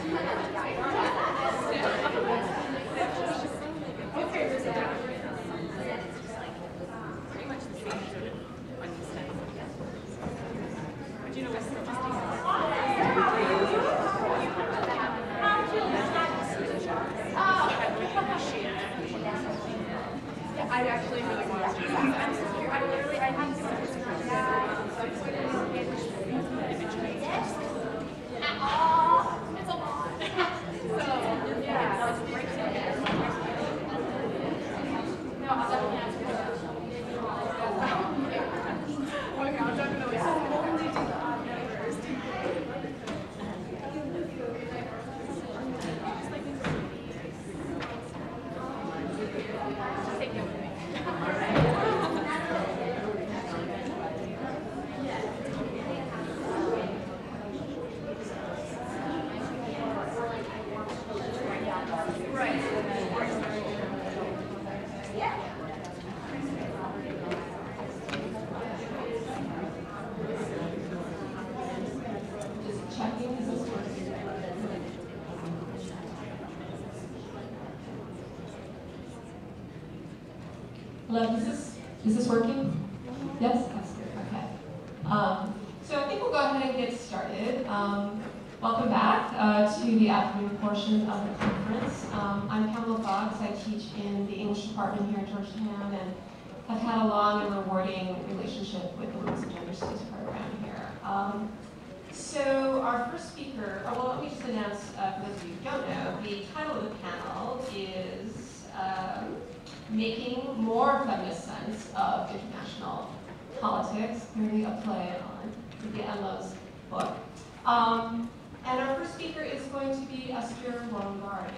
I actually really want to do that. I literally, I have so much to do. It's a lot. So, yeah, that was a great day. No, I'll definitely ask you that. Okay, I'll definitely only do the odd numbers. Just take it with me. Hello, is this working? Yes, that's good, okay. So I think we'll go ahead and get started. Welcome back to the afternoon portion of the conference. I'm Pamela Boggs. I teach in the English department here at Georgetown and have had a long and rewarding relationship with the Women's and Gender Studies program here. So our first speaker, well, let me just announce, for those of you who don't know, the title of the panel is Making More Feminist Sense of International Politics, clearly a play on the Emma's book. And our first speaker is going to be Esther Wangari.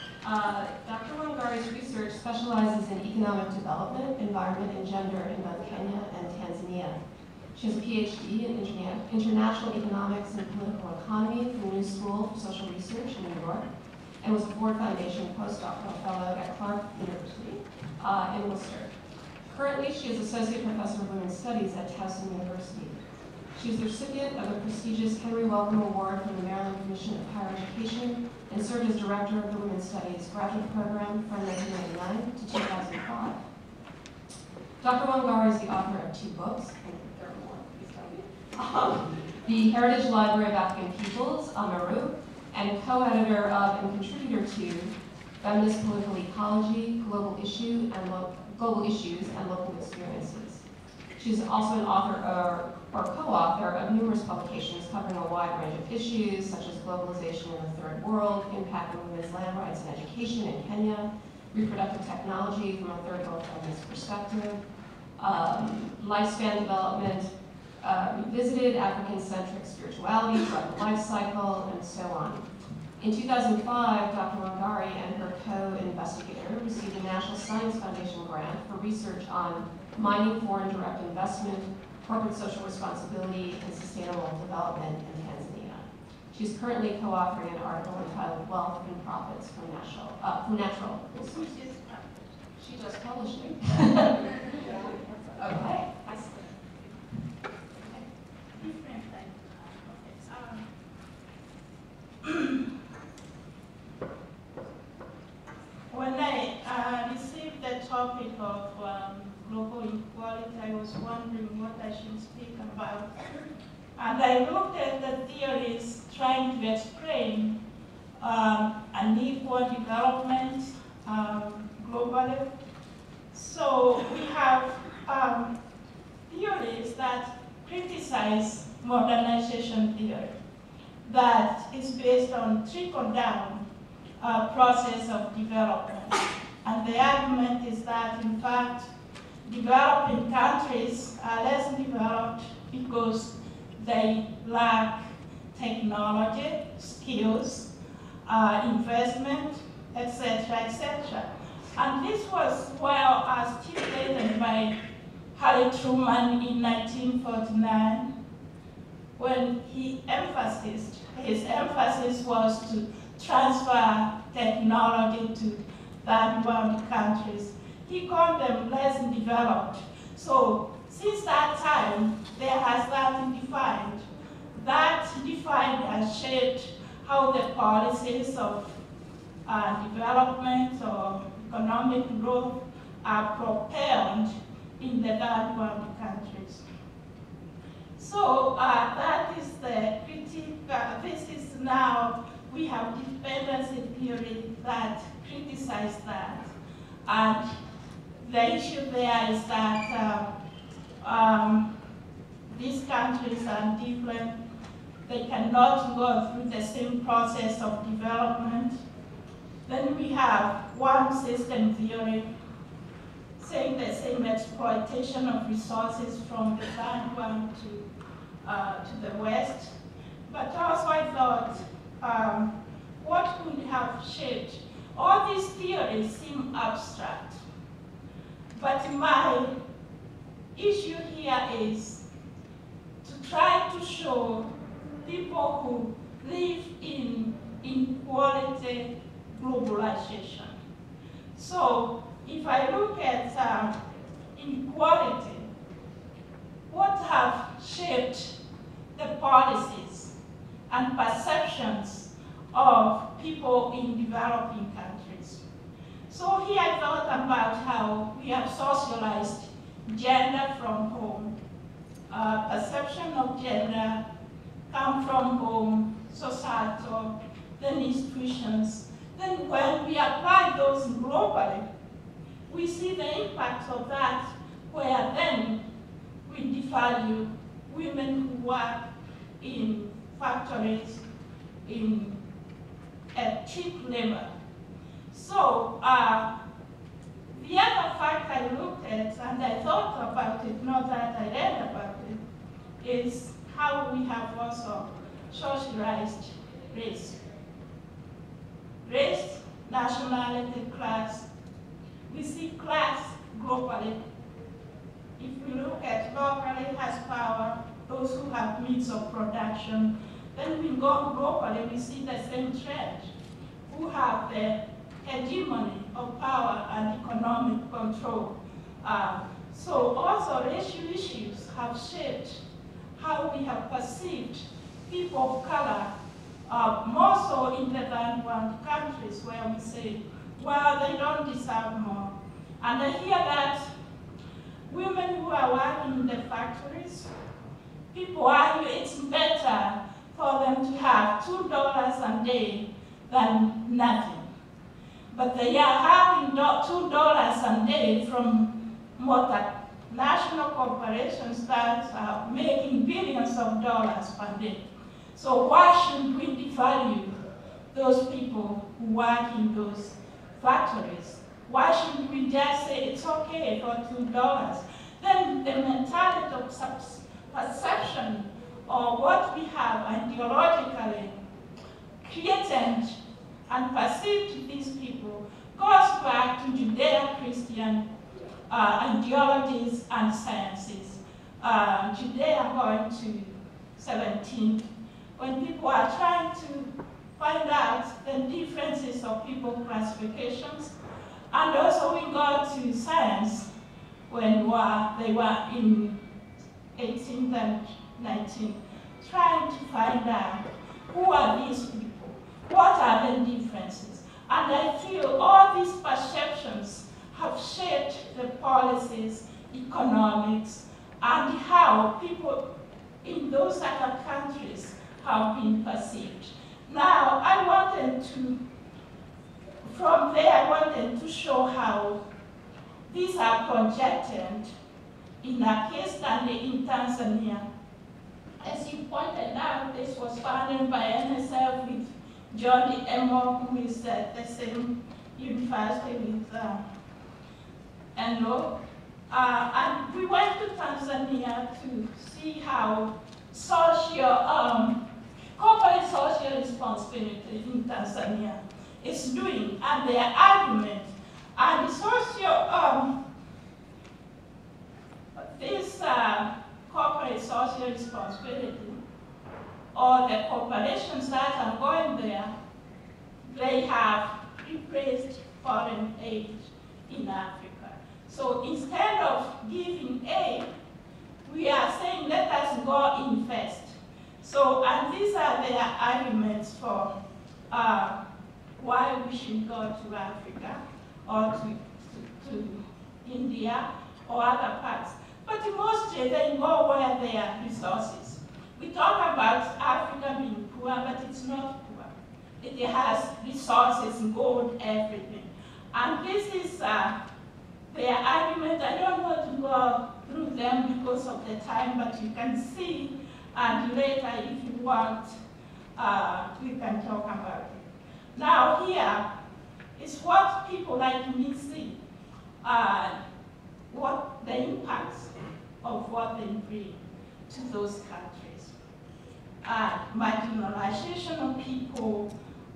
Dr. Wangari's research specializes in economic development, environment, and gender in both Kenya and Tanzania. She has a PhD in international economics and political economy from the New School for Social Research in New York, and was a Ford Foundation postdoctoral fellow at Clark University in Worcester. Currently, she is Associate Professor of Women's Studies at Towson University. She is the recipient of the prestigious Henry Wellcome Award from the Maryland Commission of Higher Education and served as Director of the Women's Studies graduate program from 1999 to 2005. Dr. Wangari is the author of 2 books, and there are more, please tell me. The Heritage Library of African Peoples, Amaru, and co-editor of and contributor to Feminist Political Ecology, Global Issues and Local Experiences. She's also an author or co-author of numerous publications covering a wide range of issues such as globalization in the Third World, impact on women's land rights and education in Kenya, reproductive technology from a third world feminist perspective, lifespan development, revisited African-centric spirituality throughout the life cycle, and so on. In 2005, Dr. Wangari and her co-investigator received a National Science Foundation grant for research on mining foreign direct investment, corporate social responsibility, and sustainable development in Tanzania. She's currently co-authoring an article entitled Wealth and Profits from Natural Resources. She just published it. Okay. When I received the topic of global equality, I was wondering what I should speak about. And I looked at the theories trying to explain unequal development globally. So we have theories that criticize modernization theory that is based on trickle-down process of development. And the argument is that, in fact, developing countries are less developed because they lack technology, skills, investment, etc., etc. And this was well articulated by Harry Truman in 1949 when his emphasis was to transfer technology to third-world countries. He called them less developed. So since that time, there has that defined. That defined has shaped how the policies of development or economic growth are propelled in the third world countries. So that is the critique. This is now, we have dependency theory that criticizes that. And the issue there is that these countries are different. They cannot go through the same process of development. Then we have one system theory saying the same exploitation of resources from the third world to the West. But also I thought, what could have shaped? All these theories seem abstract. But my issue here is to try to show people who live in inequality globalization. So if I look at inequality, what have shaped the policies and perceptions of people in developing countries? So here I thought about how we have socialized gender from home, perception of gender come from home, societal, then institutions. Then when we apply those globally, we see the impact of that, where then we devalue women who work in factories, in cheap labor. So the other fact I looked at, and I thought about it, not that I read about it, is how we have also socialized race. Race, nationality, class. We see class globally. If we look at locally has power, those who have means of production, then we go globally, we see the same trend, who have the hegemony of power and economic control. So also racial issues have shaped how we have perceived people of color, more so in the third world countries, where we say, well, they don't deserve more. And I hear that women who are working in the factories, people argue it's better for them to have $2 a day than nothing. But they are having $2 a day from multinational corporations that are making billions of dollars per day. So why should we devalue those people who work in those factories? Why shouldn't we just say it's okay for $2? Then the mentality of perception or what we have ideologically created and perceived these people goes back to Judeo-Christian ideologies and sciences. Judea going to 17, when people are trying to find out the differences of people classifications. And also we got to science when they were in 18th and 19th, trying to find out who are these people, what are the differences. And I feel all these perceptions have shaped the policies, economics, and how people in those other countries have been perceived. Now, from there, I wanted to show how these are projected in a case study in Tanzania. As you pointed out, this was funded by NSF with John Emo, who is at the same university with Enlo. And we went to Tanzania to see how corporate social responsibility in Tanzania is doing, and their argument. And this corporate social responsibility, or the corporations that are going there, they have replaced foreign aid in Africa. So instead of giving aid, we are saying let us go invest. So, and these are their arguments for why we should go to Africa or to India or other parts. But mostly they go where there are resources. We talk about Africa being poor, but it's not poor. It has resources, gold, everything. And this is their argument. I don't want to go through them because of the time, but you can see, and later if you want, we can talk about it. Now here is what people like me see, what the impacts of what they bring to those countries. Marginalization of people,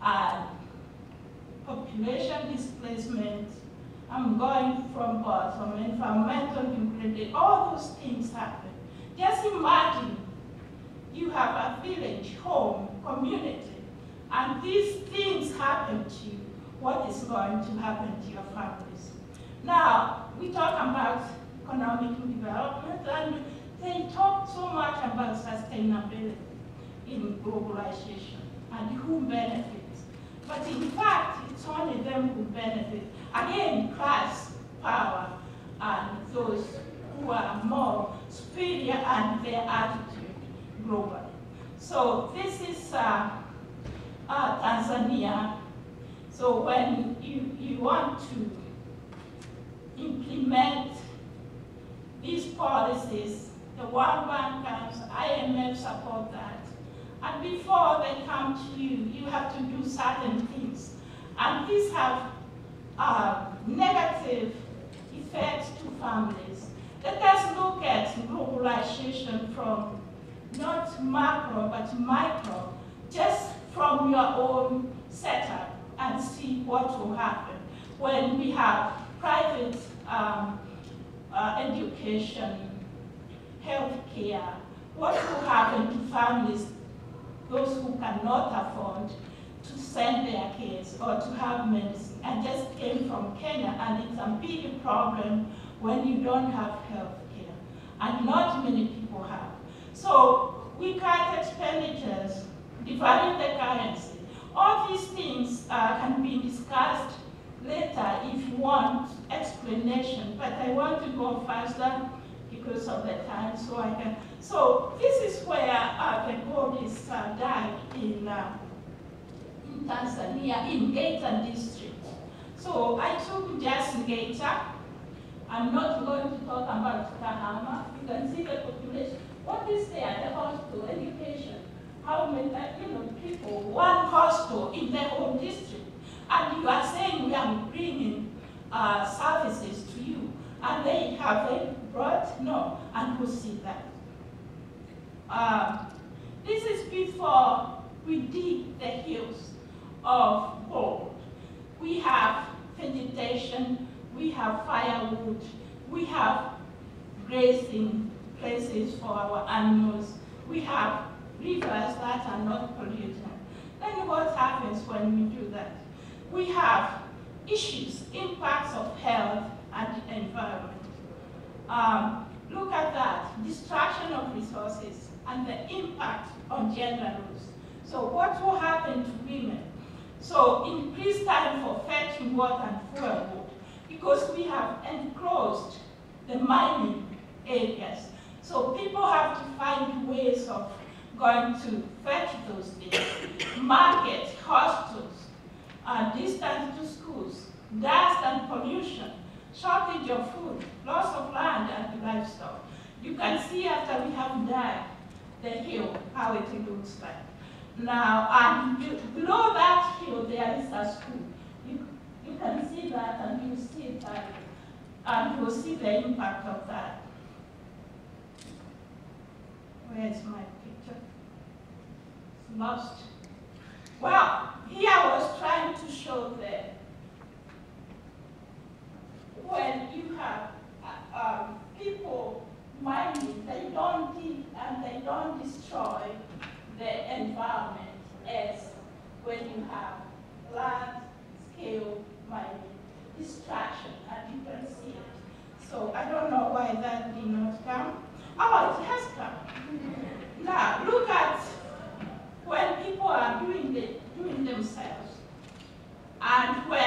population displacement, I'm going from bottom, environmental degradation, all those things happen. Just imagine you have a village, home, community, and these things happen to you. What is going to happen to your families? Now, we talk about economic development, and they talk so much about sustainability in globalization and who benefits. But in fact, it's only them who benefit. Again, class power and those who are more superior and their attitude globally. So this is Tanzania. So when you want to implement these policies, the World Bank comes, IMF support that. And before they come to you, you have to do certain things. And these have negative effects to families. Let us look at globalization from not macro, but micro, just from your own setup and see what will happen when we have private education, healthcare. What will happen to families, those who cannot afford to send their kids or to have medicine? I just came from Kenya, and it's a big problem when you don't have health care, and not many people have. So we cut expenditures, devalue the currency. All these things can be discussed later if you want explanation, but I want to go faster because of the time, so I can. So this is where the gold is dug in Tanzania, in Geita district. So I took just Geita. I'm not going to talk about Kahama. You can see the population. What is there? The hospital, education. How many people, one hospital in the whole district. And you are saying we are bringing services to you. And they have brought? No. And who see that? This is before we dig the hills of gold. We have vegetation, we have firewood, we have grazing places for our animals, we have rivers that are not polluted. Then what happens when we do that? We have issues, impacts of health and environment. Look at that, destruction of resources and the impact on gender roles. So what will happen to women? So increased time for fetching water and fuel wood, because we have enclosed the mining areas. So people have to find ways of going to fetch those things. Markets, hospitals, distance to schools, dust and pollution, shortage of food, loss of land and livestock. You can see after we have dug the hill, how it looks like. Now, and below that hill, there is a school. You can see that, and you see that, and you will see the impact of that. Where's my picture? It's lost. Well, here I was trying to show that when you have people mining, they don't dig and they don't destroy the environment as when you have large-scale mining, destruction, and you can see it. So I don't know why that did not come. Oh, it has come. Now, look at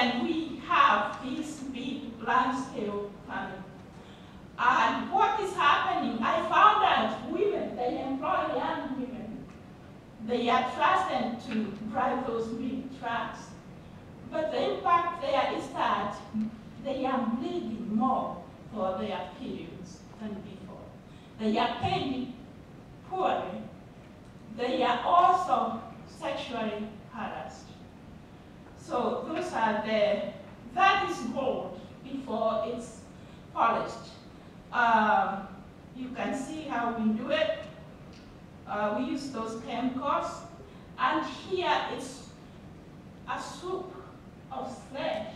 when we have this big large-scale farming. And what is happening, I found that women, they employ young women. They are trusted to drive those big trucks. But the impact there is that they are bleeding more for their periods than before. They are paid poorly. They are also sexually harassed. So those are that is gold before it's polished. You can see how we do it. We use those chemicals. And here it's a soup of flesh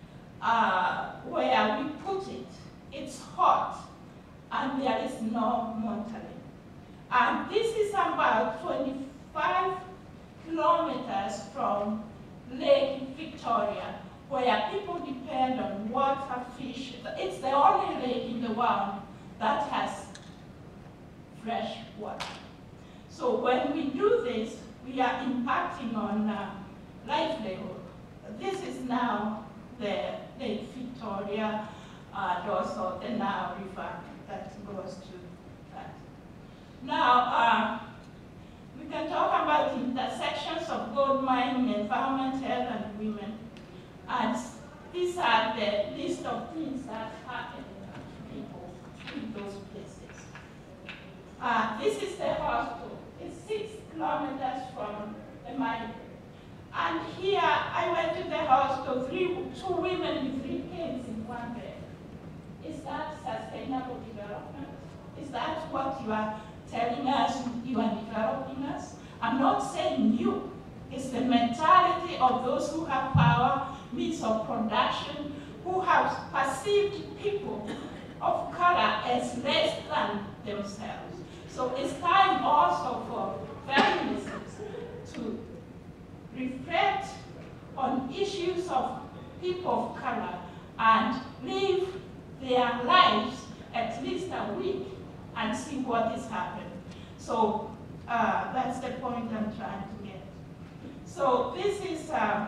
where we put it. It's hot and there is no mortality. And this is about 25 kilometers from Lake Victoria, where people depend on water, fish. It's the only lake in the world that has fresh water. So when we do this, we are impacting on livelihood. This is now the Lake Victoria and also the Nile River that goes to that. Now, we can talk about intersections of gold mining, environment, health, and women. And these are the list of things that happen to people in those places. This is the hospital. It's 6 kilometers from the mine. And here, I went to the hospital, 2 women with 3 kids in one bed. Is that sustainable development? Is that what you are telling us you are developing us? I'm not saying you. It's the mentality of those who have power, means of production, who have perceived people of color as less than themselves. So it's time also for feminism to reflect on issues of people of color and live their lives at least a week and see what is happening. So that's the point I'm trying to get. So this is,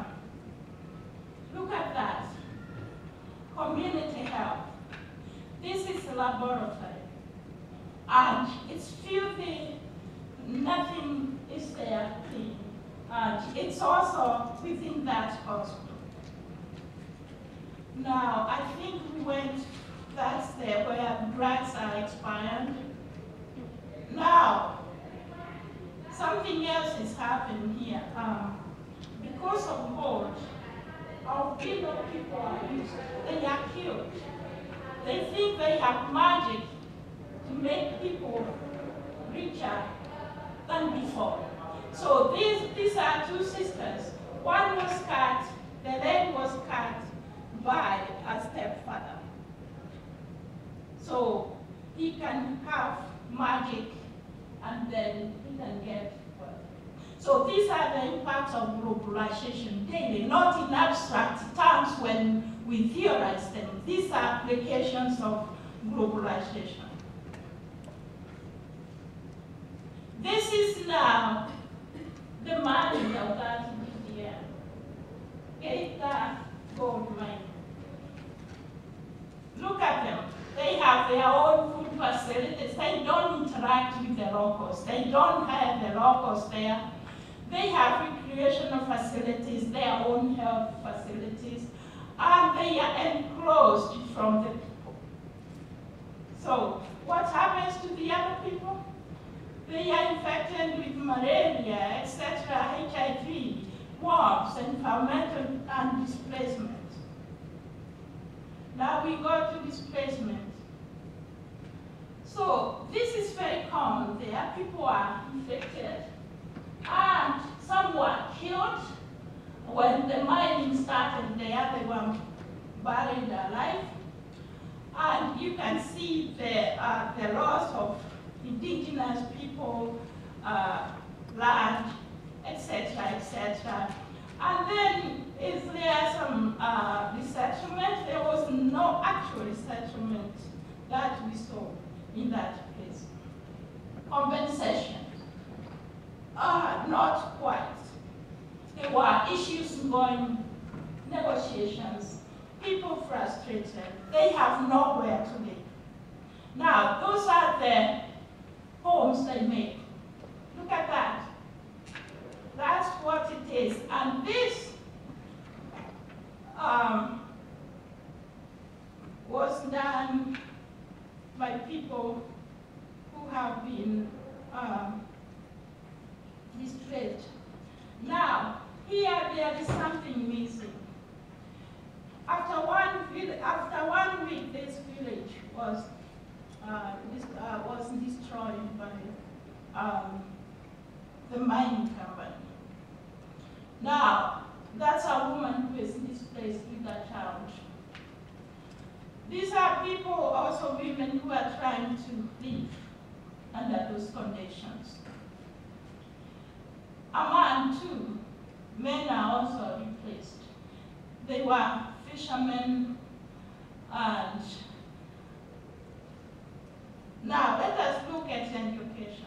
look at that, community health. This is a laboratory, and it's filthy, nothing is there clean. And it's also within that hospital. Now, I think we went, that's there where drugs are expired. Now, something else is happening here. Because of gold, albino people are used. They are killed. They think they have magic to make people richer than before. So these are 2 sisters. One was cut, the leg was cut by a stepfather. So he can have magic and then he can get wealth. So these are the impacts of globalization daily, not in abstract terms when we theorize them. These are applications of globalization. This is now the mining of that BDM. Geita gold mine. Look at them. They have their own food facilities. They don't interact with the locals. They don't have the locals there. They have recreational facilities, their own health facilities, and they are enclosed from the people. So what happens to the other people? They are infected with malaria, etc., HIV, worms, environmental and displacement. Now we go to displacement. So this is very common there. People are infected and some were killed. When the mining started there, they were buried alive. And you can see the loss of indigenous people, land, etc., etc. And then is there some resettlement? There was no actual resettlement that we saw in that place. Compensation, not quite. There were issues going negotiations, people frustrated, they have nowhere to live. Now, those are the homes they make. Look at that. That's what it is. And this was done by people who have been displaced. Now, here there is something missing. After 1 week, this village was destroyed by the mining company. Now, that's a woman who is displaced with a child. These are people, also women, who are trying to live under those conditions. Among two, men are also replaced. They were fishermen, and now let us look at education.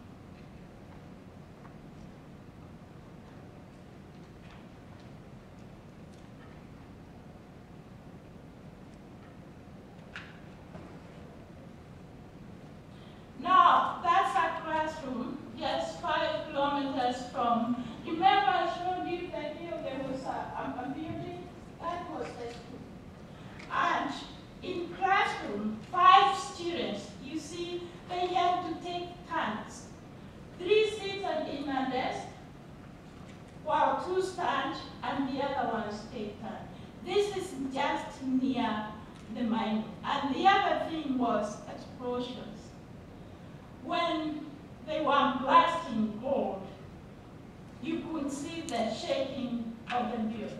Now, that's a classroom, just 5 kilometers from, remember I showed you that here there was a building? That was the school. And in classroom, 5 students, you see, they have to take turns. 3 sit in a desk, while 2 stand, and the other ones take turn. This is just near the mining. And the other thing was explosions. When they were blasting gold, you could see the shaking of the building.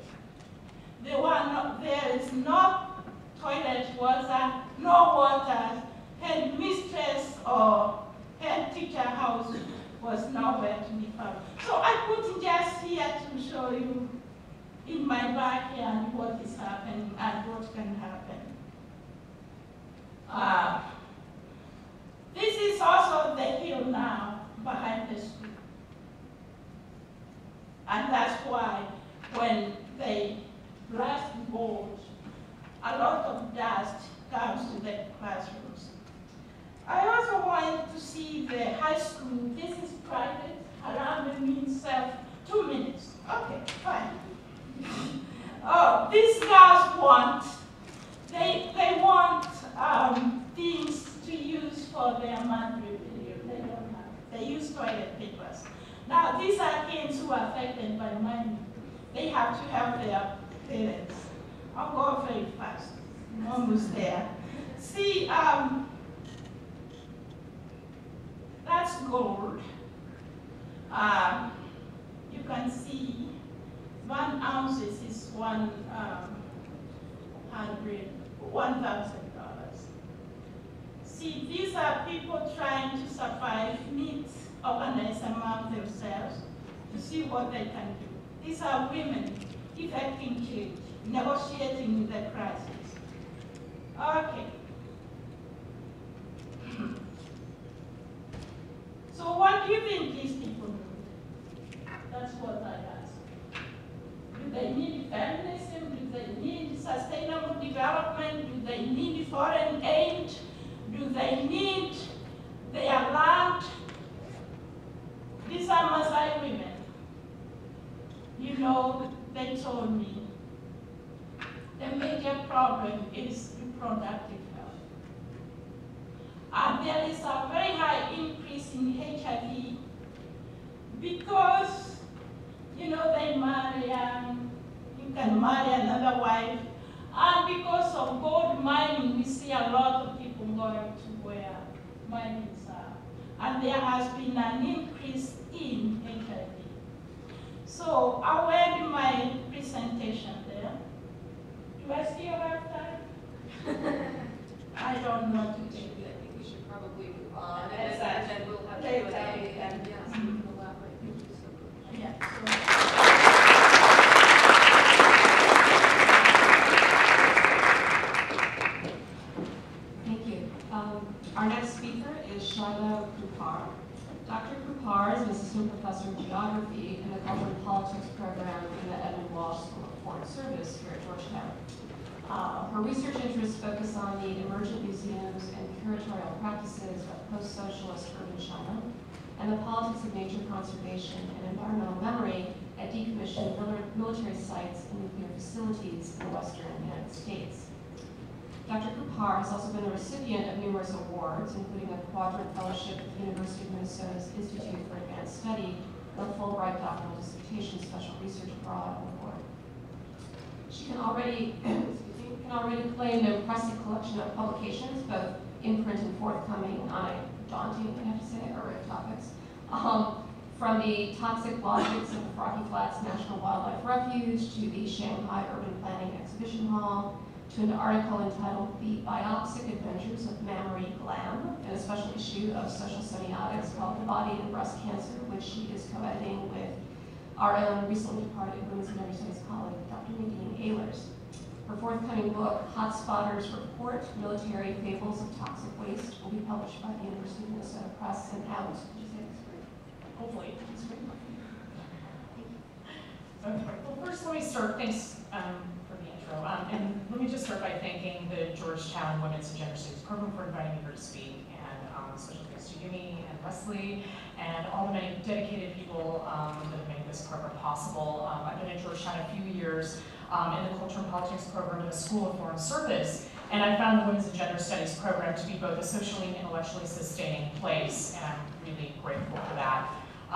There is no toilet water, no water. Head mistress or head teacher house was nowhere to be found. So I put just here to show you in my backyard what is happening and what can happen. This is also the hill now behind the school. And that's why when they blast gold, a lot of dust comes to the classrooms. I also wanted to see the high school. This is private. Around the means 2 minutes. Okay, fine. Oh, these girls want, they want things to use for their monthly period. They don't have. They use toilet papers. Now, these are kids who are affected by money. They have to help their parents. I'll go very fast. I'm almost there. See, that's gold. You can see 1 ounce is $1,000. See, these are people trying to survive, meet, organize among themselves to see what they can do. These are women effecting change, negotiating with the crisis. Okay. So what do you think these people need? That's what I ask. Do they need feminism? Do they need sustainable development? Do they need foreign aid? Do they need their land? These are Maasai women. You know, they told me the major problem is reproductive health. And there is a very high increase in HIV because, you know, they marry and you can marry another wife. And because of gold mining, we see a lot of people going to where minings are. And there has been an increase in HIV. So I'll end my presentation there. Do I still have time? I don't know to take it. I think we should probably move on, and Exactly. then we'll have Later, Q&A, we can- and yes, we can elaborate. Thank you so much. Yeah. Thank you. Our next speaker is Shaila Krupar. Dr. Krupar is an assistant professor of geography in the Culture and Politics program in the Edmund Walsh School of Foreign Service campus here at Georgetown. Her research interests focus on the emergent museums and curatorial practices of post-socialist urban China and the politics of nature conservation and environmental memory at decommissioned military sites and nuclear facilities in the western United States. Dr. Kupar has also been a recipient of numerous awards, including a Quadrant Fellowship at the University of Minnesota's Institute for Advanced Study and a Fulbright Doctoral Dissertation Special Research Abroad Award. She can already claim an impressive collection of publications, both in print and forthcoming, on a daunting, I have to say, array of topics. From the toxic logics of the Rocky Flats National Wildlife Refuge to the Shanghai Urban Planning Exhibition Hall, to an article entitled The Biopsic Adventures of Mammary Glam, in a special issue of Social Semiotics called The Body and Breast Cancer, which she is co-editing with our own recently departed Women's and Gender Studies colleague, Dr. Nadine Ehlers. Her forthcoming book, Hotspotters Report, Military Fables of Toxic Waste, will be published by the University of Minnesota Press and out, did you say this spring? Hopefully, this spring. Okay, well first let me start, thanks for the intro, and let me just start by thanking the Georgetown Women's and Gender Studies program for inviting me here to speak, and special thanks to Yumi and Wesley, and all the many dedicated people that have made this program possible. I've been at Georgetown a few years in the Culture and Politics program in the School of Foreign Service, and I found the Women's and Gender Studies program to be both a socially and intellectually sustaining place, and I'm really grateful for that.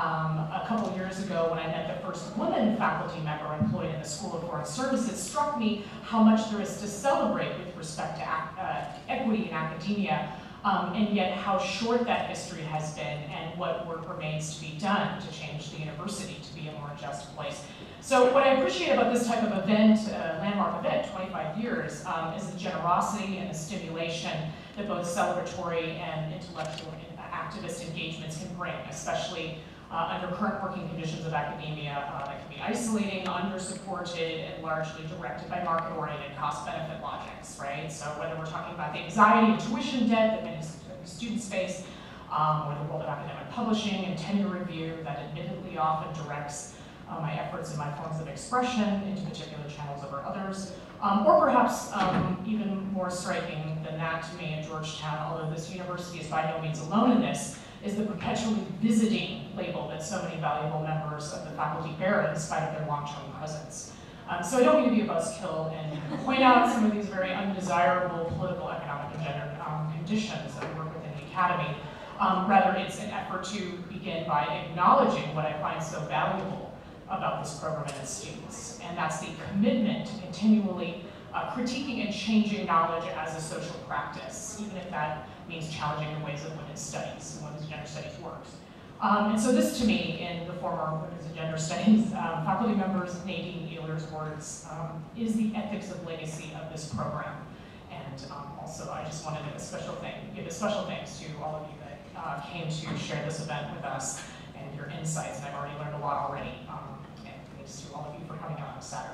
A couple of years ago, when I met the first woman faculty member employed in the School of Foreign Service, it struck me how much there is to celebrate with respect to equity in academia, and yet how short that history has been and what work remains to be done to change the university to be a more just place. So what I appreciate about this type of event, landmark event, 25 years, is the generosity and the stimulation that both celebratory and intellectual and activist engagements can bring, especially under current working conditions of academia that can be isolating, under-supported, and largely directed by market-oriented cost-benefit logics, right? So whether we're talking about the anxiety of tuition debt that many students face, or the world of academic publishing and tenure review that admittedly often directs my efforts and my forms of expression into particular channels over others, or perhaps even more striking than that to me at Georgetown, although this university is by no means alone in this, is the perpetually visiting label that so many valuable members of the faculty bear in spite of their long-term presence. So I don't mean to be a buzzkill and point out some of these very undesirable political, economic, and gender conditions that we work within the academy. Rather, it's an effort to begin by acknowledging what I find so valuable about this program and its students, and that's the commitment to continually critiquing and changing knowledge as a social practice, even if that means challenging the ways that women's studies and women's gender studies works. And so this, to me, in the former women's and gender studies faculty members Nadine Ehlers' words, is the ethics of legacy of this program. And also, I just wanted to give a special thanks to all of you that came to share this event with us and your insights. And I've already learned a lot already. And thanks to all of you for coming out on Saturday.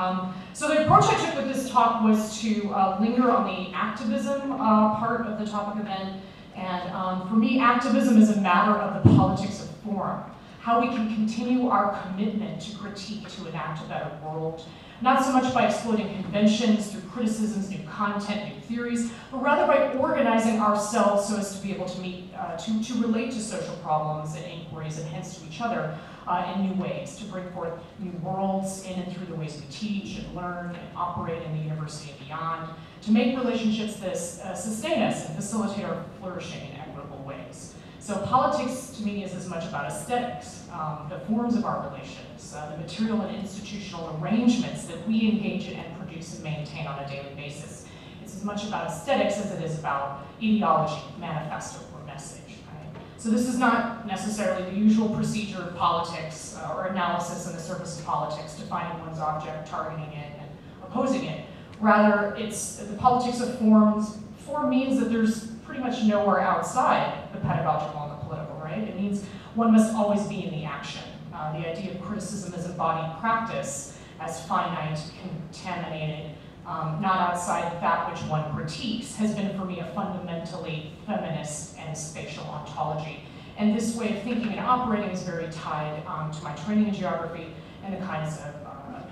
So the approach I took with this talk was to linger on the activism part of the topic event. And for me, activism is a matter of the politics of form, how we can continue our commitment to critique to enact a better world, not so much by exploiting conventions through criticisms, new content, new theories, but rather by organizing ourselves so as to be able to meet, to relate to social problems and inquiries and hence to each other in new ways, to bring forth new worlds in and through the ways we teach and learn and operate in the university and beyond, to make relationships that sustain us and facilitate our flourishing in equitable ways. So politics, to me, is as much about aesthetics, the forms of our relations, the material and institutional arrangements that we engage in and produce and maintain on a daily basis. It's as much about aesthetics as it is about ideology, manifesto, or message. Right? So this is not necessarily the usual procedure of politics or analysis on the surface of politics, defining one's object, targeting it, and opposing it. Rather, it's the politics of forms. Form means that there's pretty much nowhere outside the pedagogical and the political, right? It means one must always be in the action. The idea of criticism as embodied practice, as finite, contaminated, not outside that which one critiques, has been for me a fundamentally feminist and spatial ontology. And this way of thinking and operating is very tied to my training in geography and the kinds of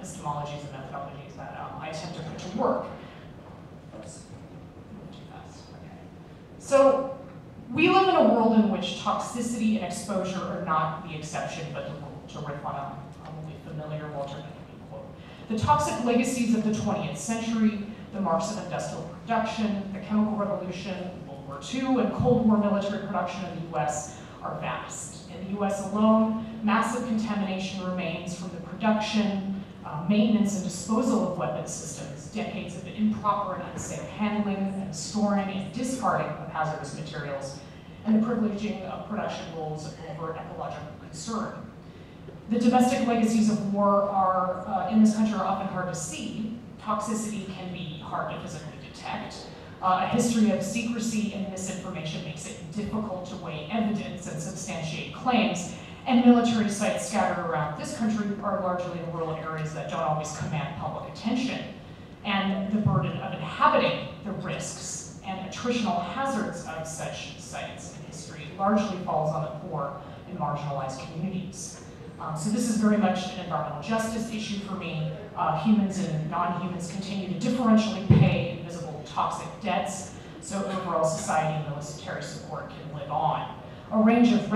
epistemologies and methodologies that I attempt to put to work. Oops, too fast. Okay. So we live in a world in which toxicity and exposure are not the exception, but the rule. To riff on a probably familiar Walter Benjamin quote. The toxic legacies of the 20th century, the marks of industrial production, the chemical revolution, World War II, and Cold War military production in the US are vast. In the US alone, massive contamination remains from the production, maintenance, and disposal of weapons systems, decades of improper and unsafe handling and storing and discarding of hazardous materials, and the privileging of production roles over ecological concern. The domestic legacies of war are, in this country, are often hard to see. Toxicity can be hard to physically detect. A history of secrecy and misinformation makes it difficult to weigh evidence and substantiate claims, and military sites scattered around this country are largely in rural areas that don't always command public attention. And the burden of inhabiting the risks and attritional hazards of such sites in history largely falls on the poor and marginalized communities. So this is very much an environmental justice issue for me. Humans and non-humans continue to differentially pay invisible toxic debts, so overall society and military support can live on. A range of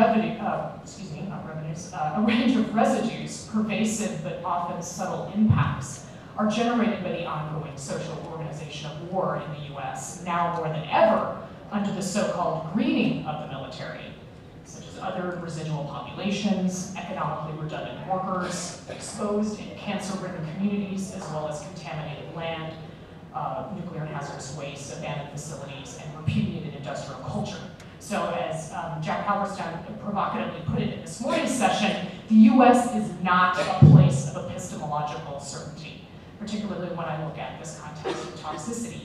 a range of residues, pervasive but often subtle impacts, are generated by the ongoing social organization of war in the US, now more than ever under the so-called greening of the military, such as other residual populations, economically redundant workers, exposed and cancer-ridden communities, as well as contaminated land, nuclear and hazardous waste, abandoned facilities, and repudiated industrial culture. So as Jack Halberstam provocatively put it in this morning's session, the US is not a place of epistemological certainty, particularly when I look at this context of toxicity.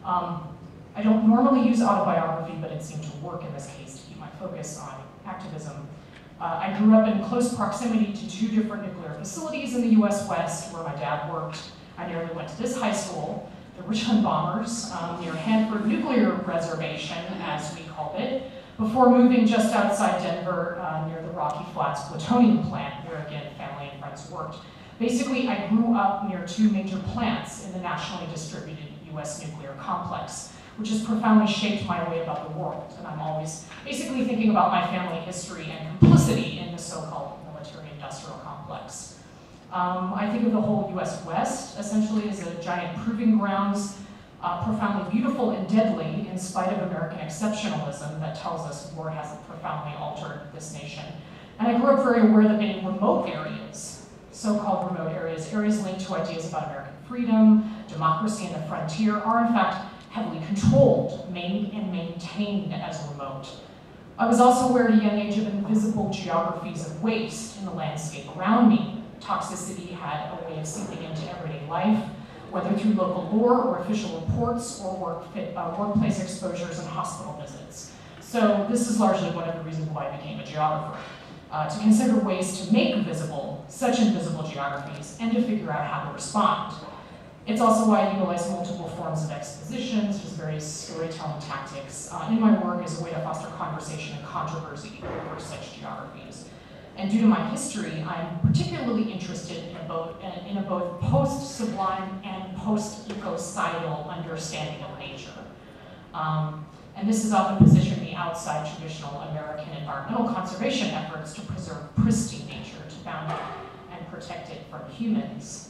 I don't normally use autobiography, but it seemed to work in this case to keep my focus on activism. I grew up in close proximity to two different nuclear facilities in the US West where my dad worked. I nearly went to this high school, the Richmond Bombers, near Hanford Nuclear Reservation, as we called it, before moving just outside Denver near the Rocky Flats plutonium plant, where again, family and friends worked. Basically, I grew up near two major plants in the nationally distributed US nuclear complex, which has profoundly shaped my way about the world. And I'm always basically thinking about my family history and complicity in the so-called military-industrial complex. I think of the whole US West essentially as a giant proving grounds, profoundly beautiful and deadly in spite of American exceptionalism that tells us war hasn't profoundly altered this nation. And I grew up very aware that many remote areas, so-called remote areas, areas linked to ideas about American freedom, democracy, and the frontier, are in fact heavily controlled, and maintained as remote. I was also aware at a young age of invisible geographies of waste in the landscape around me. Toxicity had a way of seeping into everyday life, whether through local lore or official reports or workplace exposures and hospital visits. So this is largely one of the reasons why I became a geographer, to consider ways to make visible such invisible geographies and to figure out how to respond. It's also why I utilize multiple forms of exposition, such as various storytelling tactics, in my work as a way to foster conversation and controversy over such geographies. And due to my history, I'm particularly interested in a both post-sublime and post-ecocidal understanding of nature. And this has often positioned me outside traditional American environmental conservation efforts to preserve pristine nature, to bound and protect it from humans.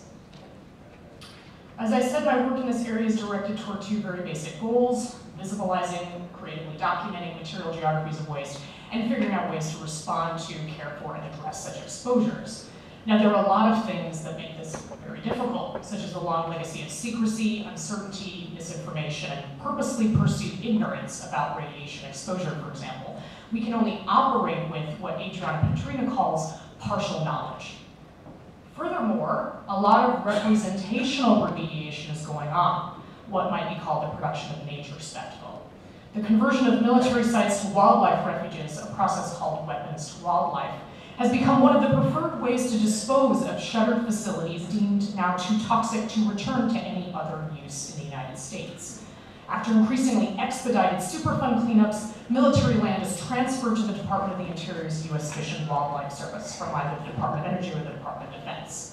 As I said, my work in this area is directed toward two very basic goals: visibilizing, creatively documenting material geographies of waste, and figuring out ways to respond to, care for, and address such exposures. Now, there are a lot of things that make this very difficult, such as the long legacy of secrecy, uncertainty, misinformation, and purposely pursued ignorance about radiation exposure, for example. We can only operate with what Adriana Petrina calls partial knowledge. Furthermore, a lot of representational remediation is going on, what might be called the production of nature spectacle. The conversion of military sites to wildlife refuges, a process called weapons to wildlife, has become one of the preferred ways to dispose of shuttered facilities deemed now too toxic to return to any other use in the United States. After increasingly expedited Superfund cleanups, military land is transferred to the Department of the Interior's U.S. Fish and Wildlife Service from either the Department of Energy or the Department of Defense.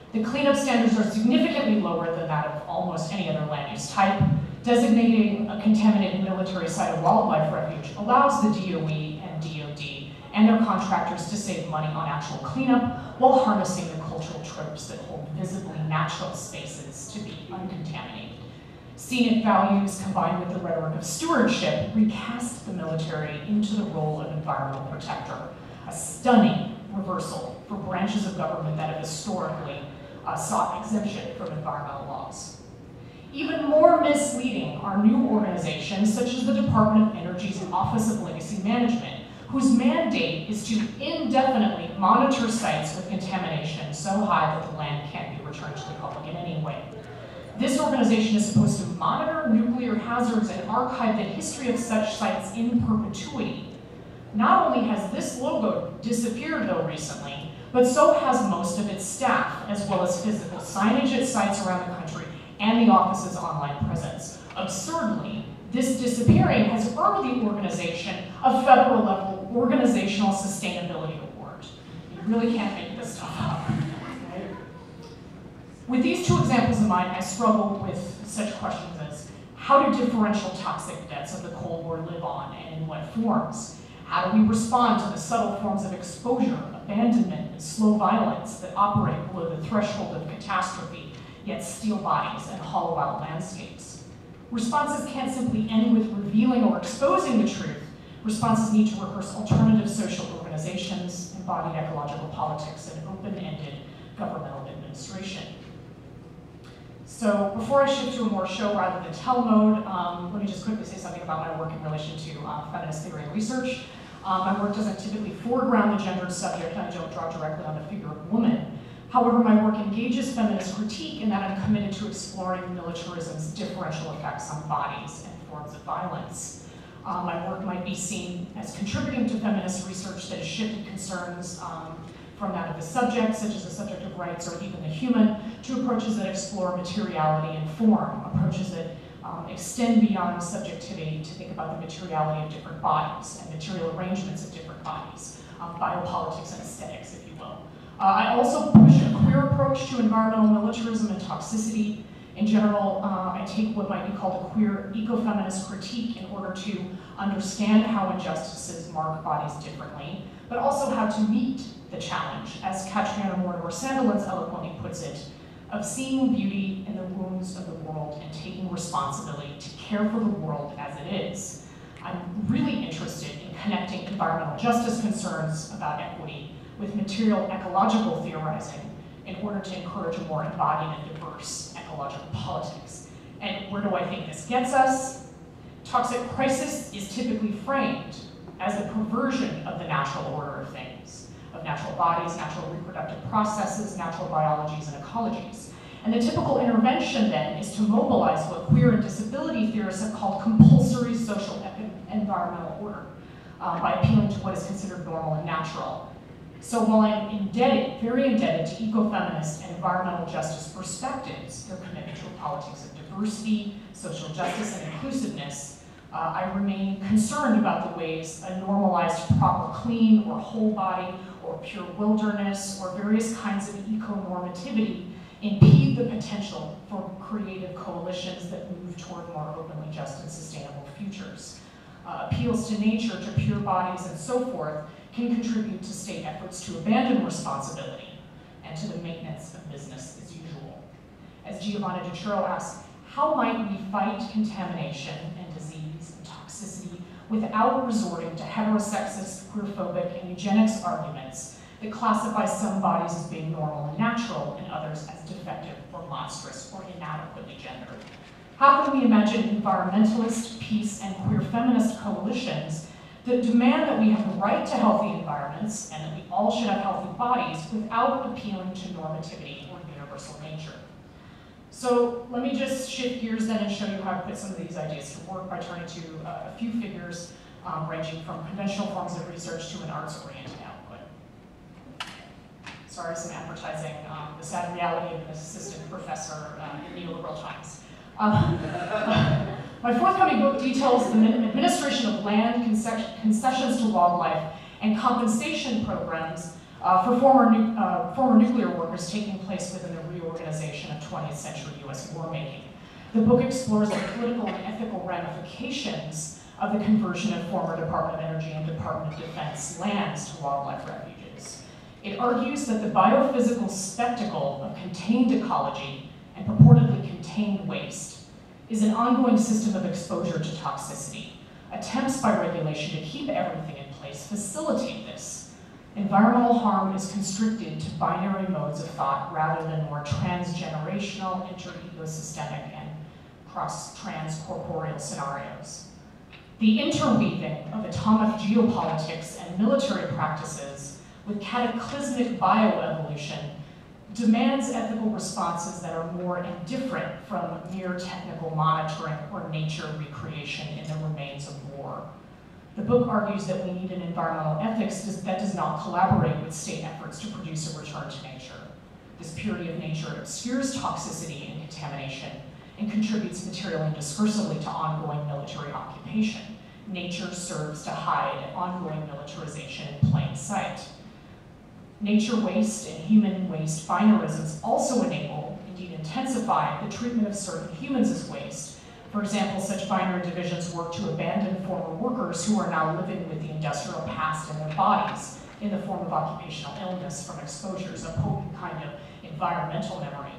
The cleanup standards are significantly lower than that of almost any other land use type. Designating a contaminated military site a wildlife refuge allows the DOE and DOD and their contractors to save money on actual cleanup while harnessing the cultural tropes that hold visibly natural spaces to be uncontaminated. Scenic values combined with the rhetoric of stewardship recast the military into the role of environmental protector, a stunning reversal for branches of government that have historically sought exemption from environmental laws. Even more misleading are new organizations such as the Department of Energy's Office of Legacy Management, whose mandate is to indefinitely monitor sites with contamination so high that the land can't be returned to the public in any way. This organization is supposed to monitor nuclear hazards and archive the history of such sites in perpetuity. Not only has this logo disappeared though recently, but so has most of its staff, as well as physical signage at sites around the country and the office's online presence. Absurdly, this disappearing has earned the organization a federal level organizational sustainability award. You really can't make this stuff up. Right? With these two examples in mind, I struggle with such questions as, how do differential toxic debts of the Cold War live on and in what forms? How do we respond to the subtle forms of exposure, abandonment, and slow violence that operate below the threshold of catastrophe, yet steal bodies and hollow out landscapes? Responses can't simply end with revealing or exposing the truth. Responses need to rehearse alternative social organizations, embodied ecological politics, and open-ended governmental administration. So before I shift to a more show rather than tell mode, let me just quickly say something about my work in relation to feminist theory and research. My work doesn't typically foreground the gendered subject, and I don't draw directly on the figure of woman. However, my work engages feminist critique in that I'm committed to exploring militarism's differential effects on bodies and forms of violence. My work might be seen as contributing to feminist research that has shifted concerns from that of the subject, such as the subject of rights or even the human, to approaches that explore materiality and form, approaches that extend beyond subjectivity to think about the materiality of different bodies and material arrangements of different bodies, biopolitics and aesthetics, if you will. I also push a queer approach to environmental militarism and toxicity. In general, I take what might be called a queer ecofeminist critique in order to understand how injustices mark bodies differently, but also how to meet the challenge, as Catriona Mortimer-Sandilands eloquently puts it, of seeing beauty in the wounds of the world and taking responsibility to care for the world as it is. I'm really interested in connecting environmental justice concerns about equity with material ecological theorizing in order to encourage a more embodied and diverse ecological politics. And where do I think this gets us? Toxic crisis is typically framed as a perversion of the natural order of things, of natural bodies, natural reproductive processes, natural biologies, and ecologies. And the typical intervention then is to mobilize what queer and disability theorists have called compulsory social environmental order by appealing to what is considered normal and natural. So while I'm indebted, very indebted to ecofeminist and environmental justice perspectives, their commitment to a politics of diversity, social justice, and inclusiveness, I remain concerned about the ways a normalized proper clean or whole body or pure wilderness or various kinds of eco-normativity impede the potential for creative coalitions that move toward more openly just and sustainable futures. Appeals to nature, to pure bodies, and so forth can contribute to state efforts to abandon responsibility and to the maintenance of business as usual. As Giovanna DiCiro asks, how might we fight contamination and disease and toxicity without resorting to heterosexist, queerphobic, and eugenics arguments that classify some bodies as being normal and natural and others as defective or monstrous or inadequately gendered? How can we imagine environmentalist, peace, and queer feminist coalitions that demand that we have the right to healthy environments and that we all should have healthy bodies without appealing to normativity or universal nature? So let me just shift gears then and show you how to put some of these ideas to work by turning to a few figures ranging from conventional forms of research to an arts-oriented output. Sorry, some advertising, the sad reality of an assistant professor in neoliberal times. My forthcoming book details the administration of land, concessions to wildlife, and compensation programs for former nuclear workers taking place within the reorganization of 20th century US war-making. The book explores the political and ethical ramifications of the conversion of former Department of Energy and Department of Defense lands to wildlife refuges. It argues that the biophysical spectacle of contained ecology and purportedly contained waste is an ongoing system of exposure to toxicity. Attempts by regulation to keep everything in place facilitate this. Environmental harm is constricted to binary modes of thought rather than more transgenerational, inter-ecosystemic, and cross-transcorporeal scenarios. The interweaving of atomic geopolitics and military practices with cataclysmic bioevolution demands ethical responses that are more and different from mere technical monitoring or nature recreation in the remains of war. The book argues that we need an environmental ethics that does not collaborate with state efforts to produce a return to nature. This purity of nature obscures toxicity and contamination and contributes materially and discursively to ongoing military occupation. Nature serves to hide ongoing militarization in plain sight. Nature waste and human waste binarisms also enable, indeed intensify, the treatment of certain humans as waste. For example, such binary divisions work to abandon former workers who are now living with the industrial past in their bodies in the form of occupational illness from exposures, a potent kind of environmental memory.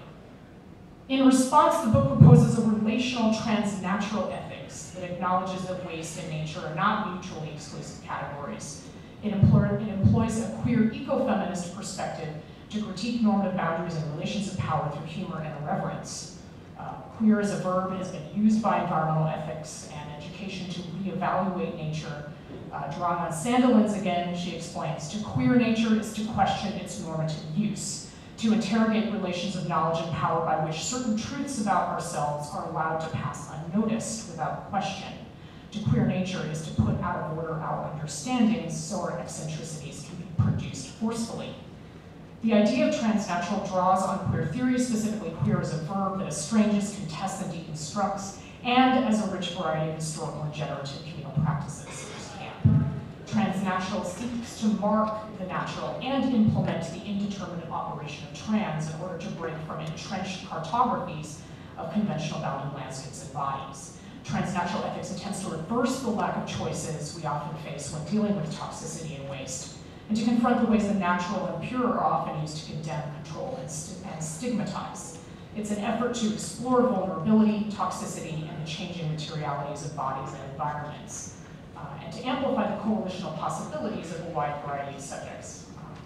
In response, the book proposes a relational transnatural ethics that acknowledges that waste and nature are not mutually exclusive categories. It employs a queer ecofeminist perspective to critique normative boundaries and relations of power through humor and irreverence. Queer as a verb has been used by environmental ethics and education to reevaluate nature. Drawing on Sandilands again, she explains, to queer nature is to question its normative use, to interrogate relations of knowledge and power by which certain truths about ourselves are allowed to pass unnoticed without question. To queer nature is to put out of order our understandings so our eccentricities can be produced forcefully. The idea of transnatural draws on queer theory, specifically queer as a verb that estranges, contests, and deconstructs, and as a rich variety of historical and generative communal practices, such as camp. Transnatural seeks to mark the natural and implement the indeterminate operation of trans in order to break from entrenched cartographies of conventional bounded landscapes and bodies. Transnatural ethics attempts to reverse the lack of choices we often face when dealing with toxicity and waste, and to confront the ways the natural and pure are often used to condemn, control, and stigmatize. It's an effort to explore vulnerability, toxicity, and the changing materialities of bodies and environments, and to amplify the coalitional possibilities of a wide variety of subjects.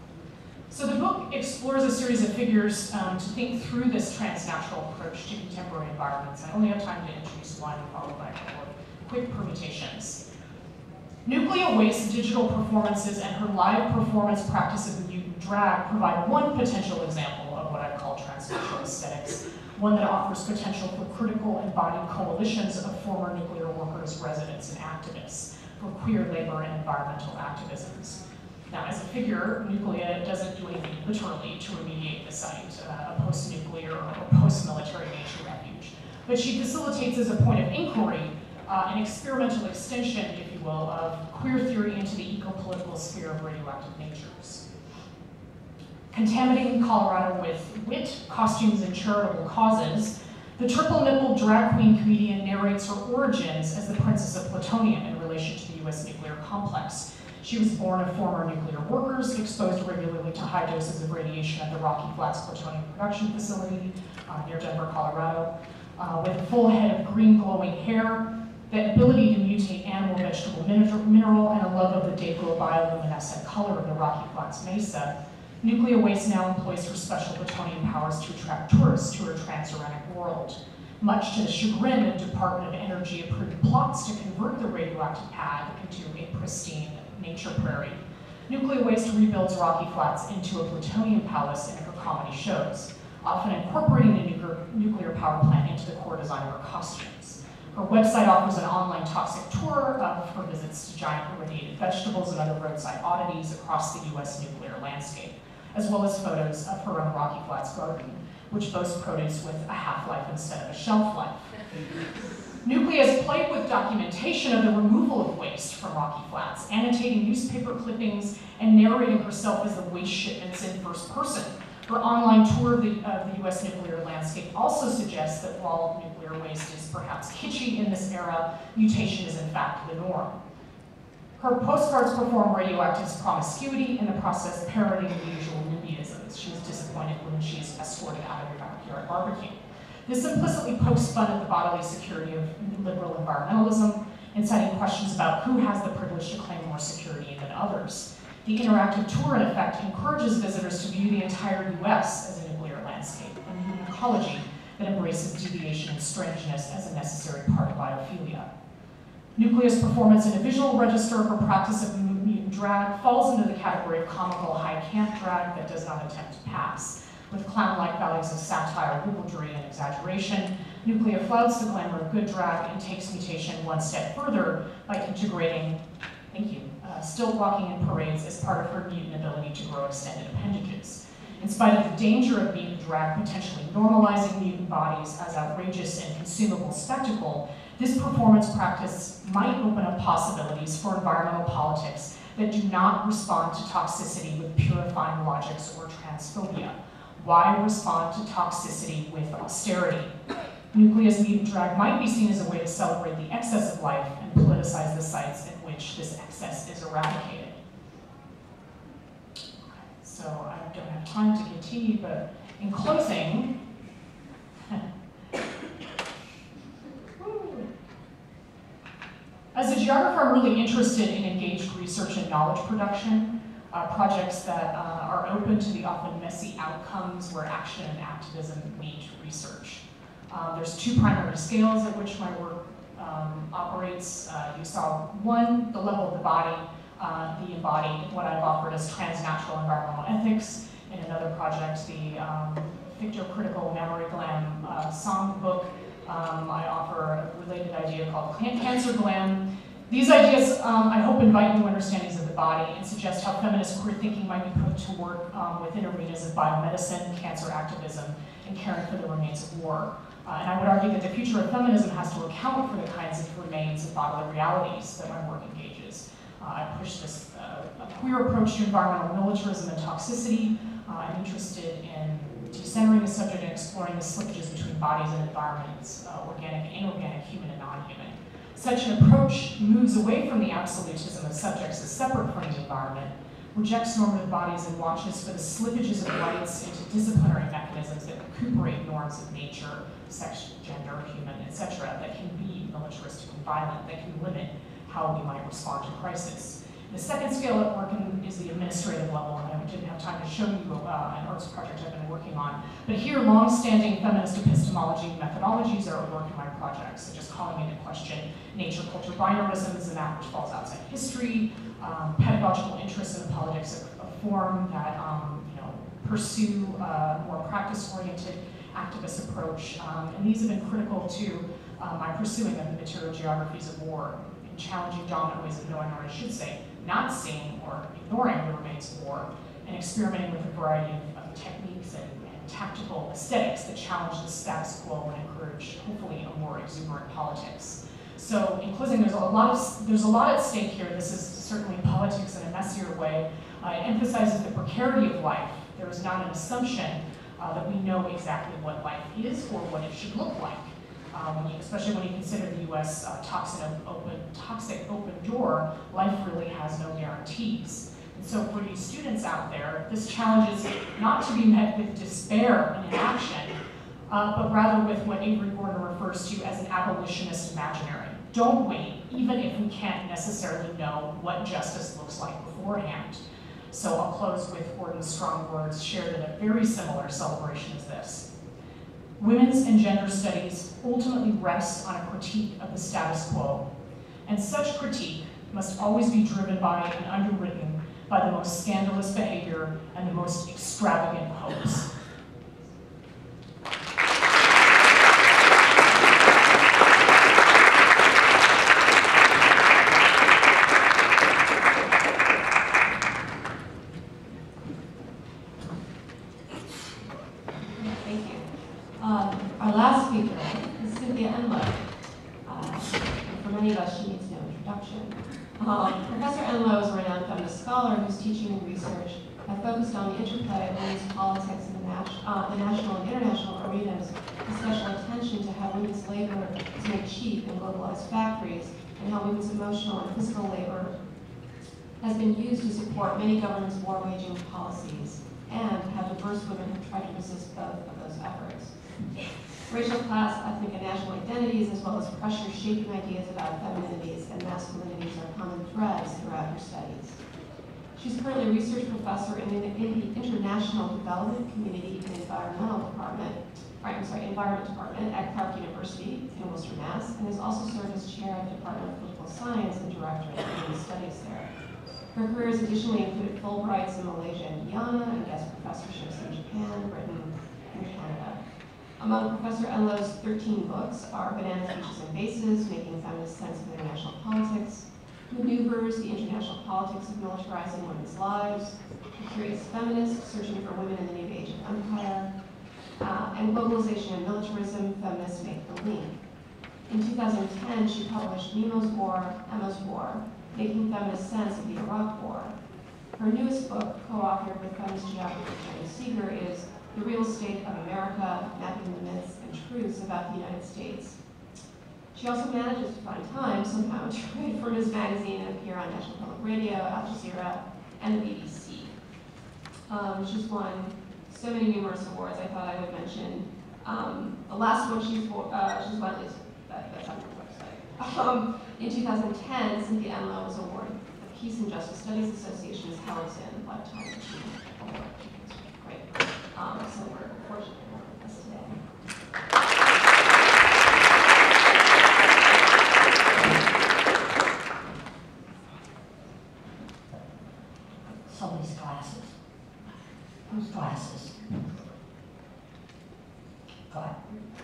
So the book explores a series of figures to think through this transnatural approach to contemporary environments. I only have time to introduce one, followed by a couple of quick permutations. Nuclear Waste's digital performances and her live performance practice of the mutant drag provide one potential example of what I call transnatural aesthetics, one that offers potential for critical embodied coalitions of former nuclear workers, residents, and activists for queer labor and environmental activisms. Now, as a figure, Nuclear doesn't do anything literally to remediate the site, a post-nuclear or post-military nature refuge, but she facilitates as a point of inquiry an experimental extension, if you will, of queer theory into the eco-political sphere of radioactive natures. Contaminating Colorado with wit, costumes, and charitable causes, the triple-nipple drag queen comedian narrates her origins as the Princess of Plutonium in relation to the US nuclear complex. She was born of former nuclear workers, exposed regularly to high doses of radiation at the Rocky Flats plutonium production facility near Denver, Colorado, with a full head of green glowing hair, the ability to mutate animal, vegetable, mineral, and a love of the day-glow bioluminescent color of the Rocky Flats Mesa. Nuclear Waste now employs her special plutonium powers to attract tourists to her transuranic world. Much to the chagrin of Department of Energy approved plots to convert the radioactive pad into a pristine nature prairie. Nuclear Waste rebuilds Rocky Flats into a plutonium palace in her comedy shows, often incorporating the nuclear power plant into the core design of her costumes. Her website offers an online toxic tour of her visits to giant irradiated vegetables and other roadside oddities across the US nuclear landscape, as well as photos of her own Rocky Flats garden, which boasts produce with a half-life instead of a shelf life. Nuclea is plagued with documentation of the removal of waste from Rocky Flats, annotating newspaper clippings and narrating herself as the waste shipments in first person. Her online tour of the US nuclear landscape also suggests that while nuclear waste is perhaps kitschy in this era, mutation is in fact the norm. Her postcards perform Radioactive's promiscuity, in the process parodying the usual NIMBYisms. She is disappointed when she is escorted out of your backyard barbecue. This implicitly pokes fun at the bodily security of liberal environmentalism, inciting questions about who has the privilege to claim more security than others. The interactive tour, in effect, encourages visitors to view the entire US as a nuclear landscape, a new ecology that embraces deviation and strangeness as a necessary part of biophilia. Nuclea's performance in a visual register of her practice of mutant drag falls into the category of comical high camp drag that does not attempt to pass. With clown-like values of satire, ribaldry, and exaggeration, Nuclea flouts the glamour of good drag and takes mutation one step further by integrating, stilt walking in parades as part of her mutant ability to grow extended appendages. In spite of the danger of mutant drag potentially normalizing mutant bodies as outrageous and consumable spectacle, this performance practice might open up possibilities for environmental politics that do not respond to toxicity with purifying logics or transphobia. Why respond to toxicity with austerity? Nuclea's mutant drag might be seen as a way to celebrate the excess of life and politicize the sites in which this excess is eradicated. Okay, so I don't have time to continue, but in closing, as a geographer, I'm really interested in engaged research and knowledge production, projects that are open to the often messy outcomes where action and activism meet research. There's two primary scales at which my work operates. You saw one, the level of the body, the embodied, what I've offered as transnatural environmental ethics. In another project, the fictocritical memory glam songbook, I offer a related idea called Cancer Glam. These ideas, I hope, invite new understandings of the body and suggest how feminist queer thinking might be put to work within arenas of biomedicine, cancer activism, and caring for the remains of war. And I would argue that the future of feminism has to account for the kinds of remains of bodily realities that my work engages. I push this a queer approach to environmental militarism and toxicity. I'm interested in decentering the subject and exploring the slippages between bodies and environments, organic and inorganic, human and non-human. Such an approach moves away from the absolutism of subjects as separate from the environment, rejects normative bodies and watches for the slippages of rights into disciplinary mechanisms that recuperate norms of nature, sex, gender, human, etc., that can be militaristic and violent, that can limit how we might respond to crisis. The second scale at work is the administrative level, and I didn't have time to show you an arts project I've been working on. But here, long-standing feminist epistemology methodologies are at work in my project, such as calling into question nature-culture binarism as a map which falls outside history, pedagogical interests in the politics of form that pursue a more practice-oriented activist approach. And these have been critical to my pursuing of the material geographies of war, in challenging dominant ways of knowing, or I should say, not seeing or ignoring the remains of war, and experimenting with a variety of techniques and tactical aesthetics that challenge the status quo and encourage, hopefully, a more exuberant politics. So, in closing, there's a lot at stake here. This is certainly politics in a messier way. It emphasizes the precarity of life. There is not an assumption that we know exactly what life is or what it should look like. Especially when you consider the U.S. Toxic open door, life really has no guarantees. And so for you students out there, this challenge is not to be met with despair and inaction, but rather with what Avery Gordon refers to as an abolitionist imaginary. Don't wait, even if we can't necessarily know what justice looks like beforehand. So I'll close with Gordon's strong words shared in a very similar celebration as this. Women's and gender studies ultimately rests on a critique of the status quo, and such critique must always be driven by and underwritten by the most scandalous behavior and the most extravagant hopes. class. And for many of us, she needs no introduction. Professor Enloe is a renowned feminist scholar whose teaching and research have focused on the interplay of women's politics in the national and international arenas, with special attention to how women's labor is made cheap in globalized factories, and how women's emotional and physical labor has been used to support many governments' war-waging policies, and how diverse women have tried to resist both of those efforts. Racial, class, ethnic, and national identities, as well as pressures shaping ideas about femininities and masculinities, are common threads throughout her studies. She's currently a research professor in the International Development, Community, and Environment Department at Clark University in Worcester, Mass., and has also served as chair of the Department of Political Science and director of Women's Studies there. Her career has additionally included Fulbrights in Malaysia and Guyana, and guest professorships in Japan, Britain, and Canada. Among Professor Enloe's 13 books are Bananas, Beaches, and Bases, Making Feminist Sense of International Politics, Maneuvers, The International Politics of Militarizing Women's Lives, The Curious Feminist, Searching for Women in the New Age of Empire, and Globalization and Militarism, Feminists Make the Link. In 2010, she published Nemo's War, Emma's War, Making Feminist Sense of the Iraq War. Her newest book, co-authored with feminist geographer Jenny Seeger, is The Real State of America, Mapping the Myths and Truths About the United States. She also manages to find time somehow to write for Ms. Magazine and appear on National Public Radio, Al Jazeera, and the BBC. She's won so many numerous awards. I thought I would mention the last one she's won is that's on her website. In 2010, Cynthia Enloe was awarded the Peace and Justice Studies Association's Howardson Lifetime Achievement Award. Great. So we're fortunate to have with us today. Somebody's glasses. Whose glasses? Go ahead.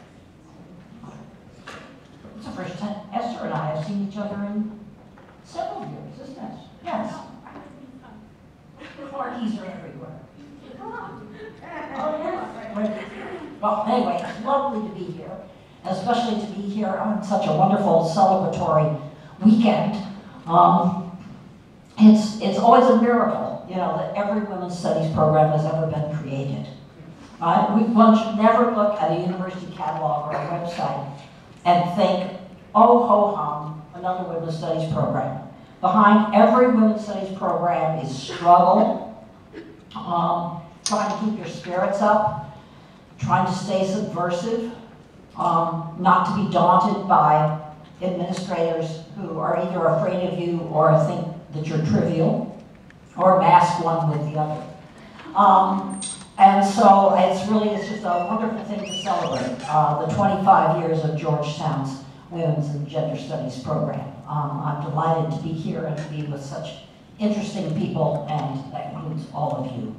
It's the first time Esther and I have seen each other in several years, isn't it? Yes. Parties are everywhere. Oh, yeah. Well, anyway, it's lovely to be here, especially to be here on such a wonderful celebratory weekend. It's always a miracle, you know, that every women's studies program has ever been created. One should never look at a university catalog or a website and think, oh, ho hum, another women's studies program. Behind every women's studies program is struggle, trying to keep your spirits up, trying to stay subversive, not to be daunted by administrators who are either afraid of you or think that you're trivial, or mask one with the other. And so it's just a wonderful thing to celebrate, the 25 years of Georgetown's Women's and Gender Studies program. I'm delighted to be here and to be with such interesting people, and that includes all of you.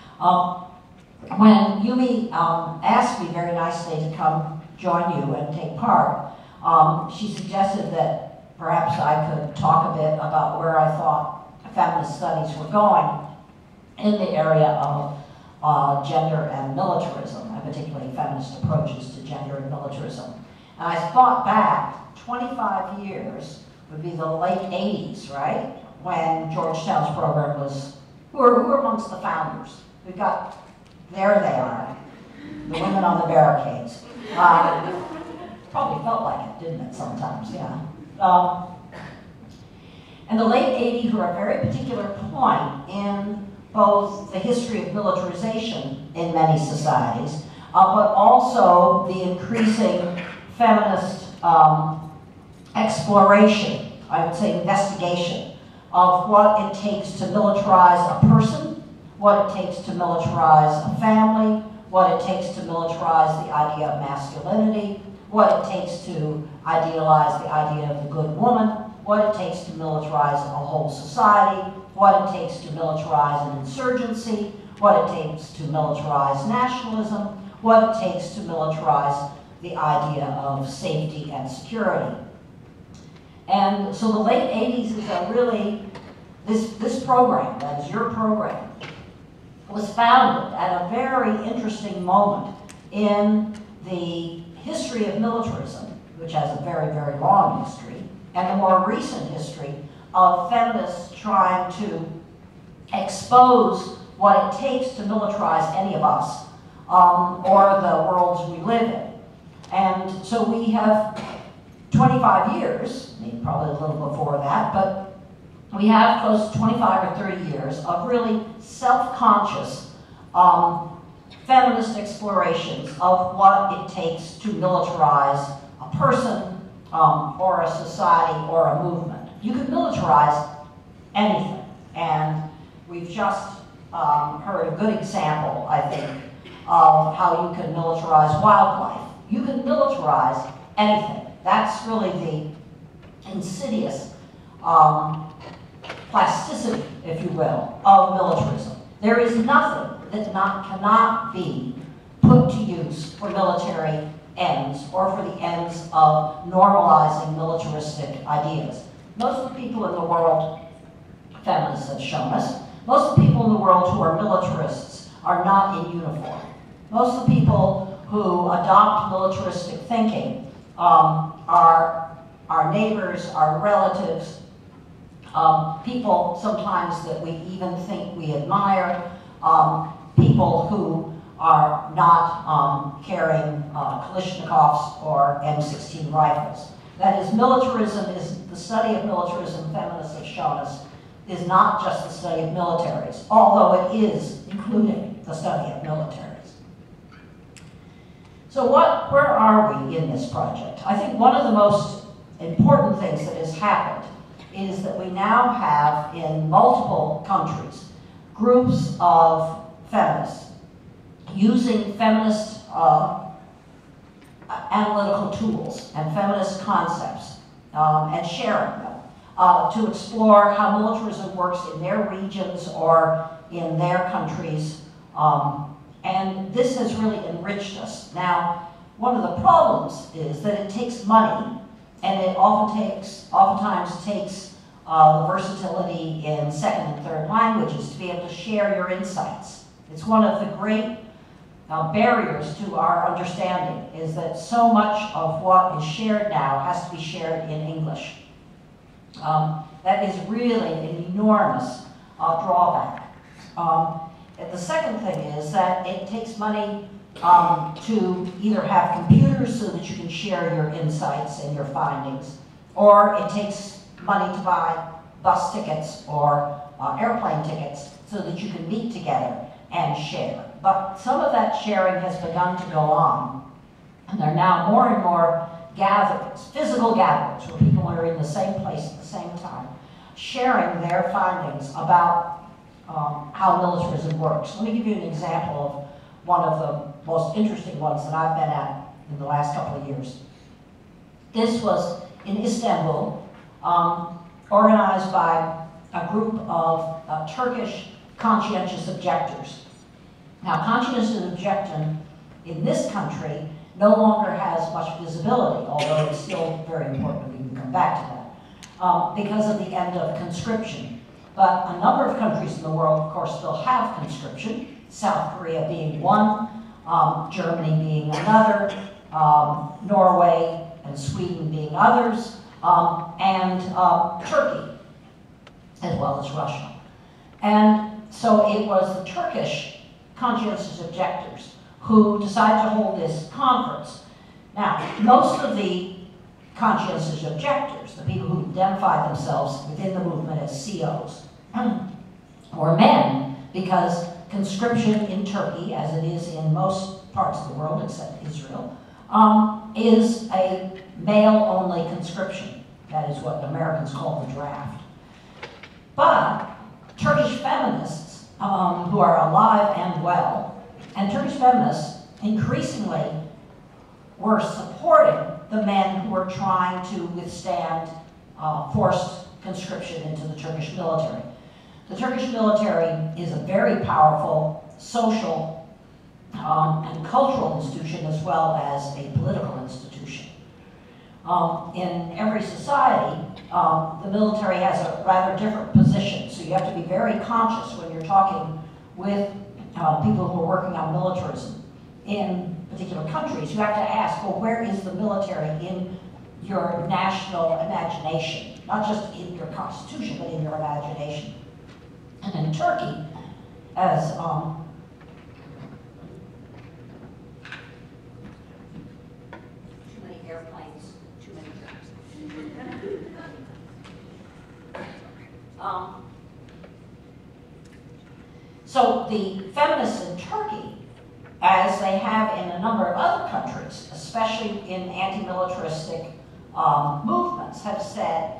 When Yumi asked me very nicely to come join you and take part, she suggested that perhaps I could talk a bit about where I thought feminist studies were going in the area of gender and militarism, and particularly feminist approaches to gender and militarism. And I thought back 25 years would be the late 80s, right? When Georgetown's program was, who are amongst the founders? We got, there they are, the women on the barricades. Probably felt like it, didn't it, sometimes, yeah. And the late 80s were a very particular point in both the history of militarization in many societies, but also the increasing feminist exploration, I would say investigation, of what it takes to militarize a person, what it takes to militarize a family, what it takes to militarize the idea of masculinity, what it takes to idealize the idea of the good woman, what it takes to militarize a whole society, what it takes to militarize an insurgency, what it takes to militarize nationalism, what it takes to militarize the idea of safety and security. And so the late 80s is a really, this program, that is your program, was founded at a very interesting moment in the history of militarism which has a very, very long history, and the more recent history of feminists trying to expose what it takes to militarize any of us, or the worlds we live in. And so we have 25 years, maybe probably a little before that, but we have close to 25 or 30 years of really self-conscious feminist explorations of what it takes to militarize a person or a society or a movement. You can militarize anything, and we've just heard a good example, I think, of how you can militarize wildlife. You can militarize anything. That's really the insidious plasticity, if you will, of militarism. There is nothing that cannot be put to use for military ends or for the ends of normalizing militaristic ideas. Most of the people in the world, feminists have shown us, most of the people in the world who are militarists are not in uniform. Most of the people who adopt militaristic thinking are our neighbors, our relatives, people sometimes that we even think we admire, people who are not carrying Kalashnikovs or M16 rifles. That is, militarism is the study of militarism, feminists have shown us, is not just the study of militaries, although it is including the study of militaries. So where are we in this project? I think one of the most important things that has happened is that we now have in multiple countries groups of feminists using feminist analytical tools and feminist concepts and sharing them to explore how militarism works in their regions or in their countries. And this has really enriched us. Now, one of the problems is that it takes money, and it oftentimes takes the versatility in second and third languages to be able to share your insights. It's one of the great barriers to our understanding, is that so much of what is shared now has to be shared in English. That is really an enormous drawback. The second thing is that it takes money to either have computers so that you can share your insights and your findings, or it takes money to buy bus tickets or airplane tickets so that you can meet together and share. But some of that sharing has begun to go on, and there are now more and more gatherings, physical gatherings, where people are in the same place at the same time, sharing their findings about how militarism works. Let me give you an example of one of the most interesting ones that I've been at in the last couple of years. This was in Istanbul, organized by a group of Turkish conscientious objectors. Now, conscientious objection in this country no longer has much visibility, although it's still very important. We can come back to that, because of the end of conscription. But a number of countries in the world, of course, still have conscription, South Korea being one, Germany being another, Norway and Sweden being others, and Turkey, as well as Russia. And so it was the Turkish conscientious objectors who decided to hold this conference. Now, most of the conscientious objectors, the people who identified themselves within the movement as COs, were men, because conscription in Turkey, as it is in most parts of the world except Israel, is a male-only conscription. That is what Americans call the draft. But Turkish feminists, who are alive and well, and Turkish feminists increasingly were supporting the men who were trying to withstand forced conscription into the Turkish military. The Turkish military is a very powerful social and cultural institution, as well as a political institution. In every society, the military has a rather different position, so you have to be very conscious when you're talking with people who are working on militarism. in particular countries, you have to ask, well, where is the military in your national imagination? Not just in your constitution, but in your imagination. And in Turkey, as too many airplanes, too many jobs. So the feminists in Turkey, as they have in a number of other countries, especially in anti-militaristic movements, have said,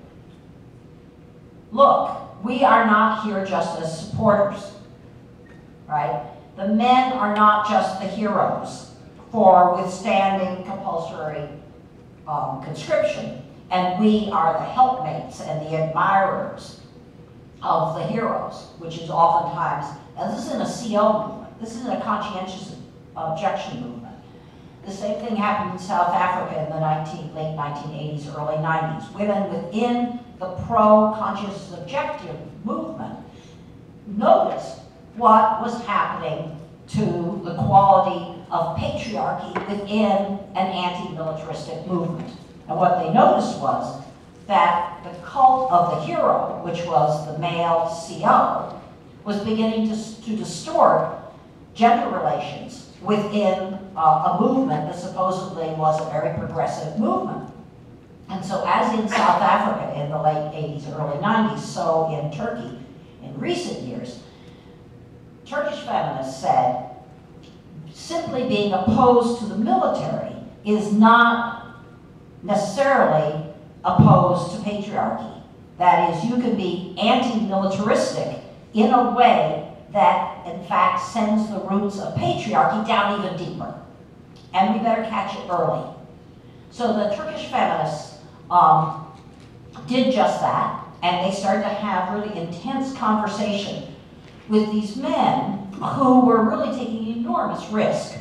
look, we are not here just as supporters, right? The men are not just the heroes for withstanding compulsory conscription, and we are the helpmates and the admirers of the heroes, which is oftentimes, and this isn't a CO movement, this isn't a conscientious objection movement. The same thing happened in South Africa in the late 1980s, early 90s. Women within the pro-conscientious objective movement noticed what was happening to the quality of patriarchy within an anti-militaristic movement. And what they noticed was that the cult of the hero, which was the male CO, was beginning to distort gender relations within a movement that supposedly was a very progressive movement. And so as in South Africa in the late 80s, early 90s, so in Turkey in recent years, Turkish feminists said simply being opposed to the military is not necessarily opposed to patriarchy. That is, you can be anti-militaristic in a way that, in fact, sends the roots of patriarchy down even deeper. And we better catch it early. So the Turkish feminists did just that, and they started to have really intense conversation with these men who were really taking enormous risk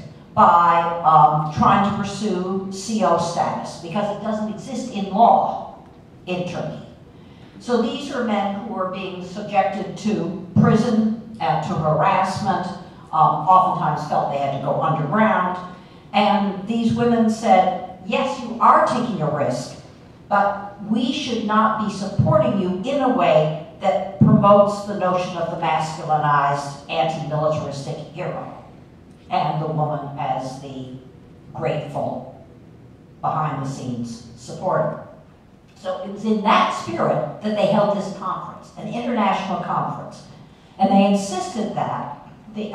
by trying to pursue CO status, because it doesn't exist in law in Turkey. So these are men who were being subjected to prison, to harassment, oftentimes felt they had to go underground. And these women said, yes, you are taking a risk, but we should not be supporting you in a way that promotes the notion of the masculinized, anti-militaristic hero and the woman as the grateful, behind-the-scenes supporter. So it was in that spirit that they held this conference, an international conference. And they insisted that the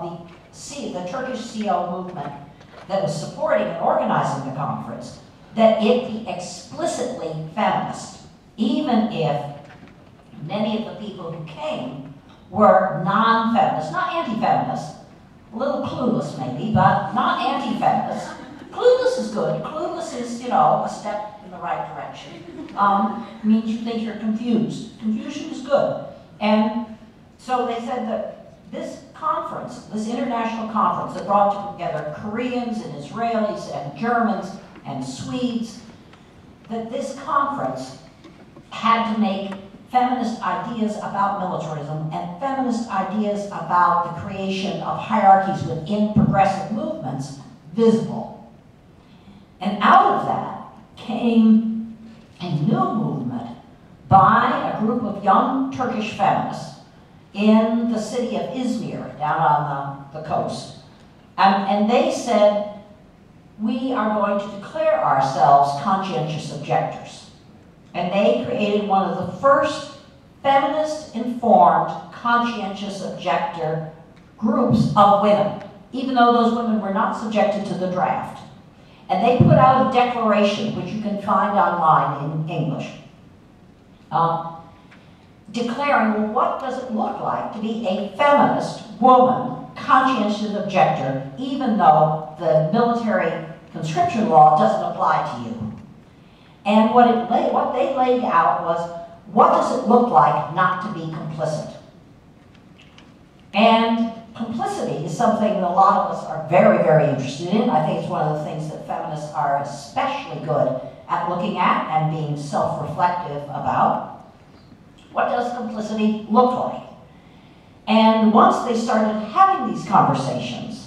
Turkish CO movement that was supporting and organizing the conference, that it be explicitly feminist, even if many of the people who came were non-feminists, not anti-feminists, a little clueless maybe, but not anti-feminists. Clueless is good. Clueless is, you know, a step in the right direction. Means you think you're confused. Confusion is good. And so they said that this conference, this international conference that brought together Koreans and Israelis and Germans and Swedes, that this conference had to make feminist ideas about militarism and feminist ideas about the creation of hierarchies within progressive movements visible. And out of that came a new movement by a group of young Turkish feminists in the city of Izmir, down on the coast. And they said, we are going to declare ourselves conscientious objectors. And they created one of the first feminist-informed conscientious objector groups of women, even though those women were not subjected to the draft. And they put out a declaration, which you can find online in English, declaring, well, what does it look like to be a feminist woman, conscientious objector, even though the military conscription law doesn't apply to you? And what they laid out was, what does it look like not to be complicit? And complicity is something that a lot of us are very, very interested in. I think it's one of the things that feminists are especially good at looking at and being self-reflective about. What does complicity look like? And once they started having these conversations,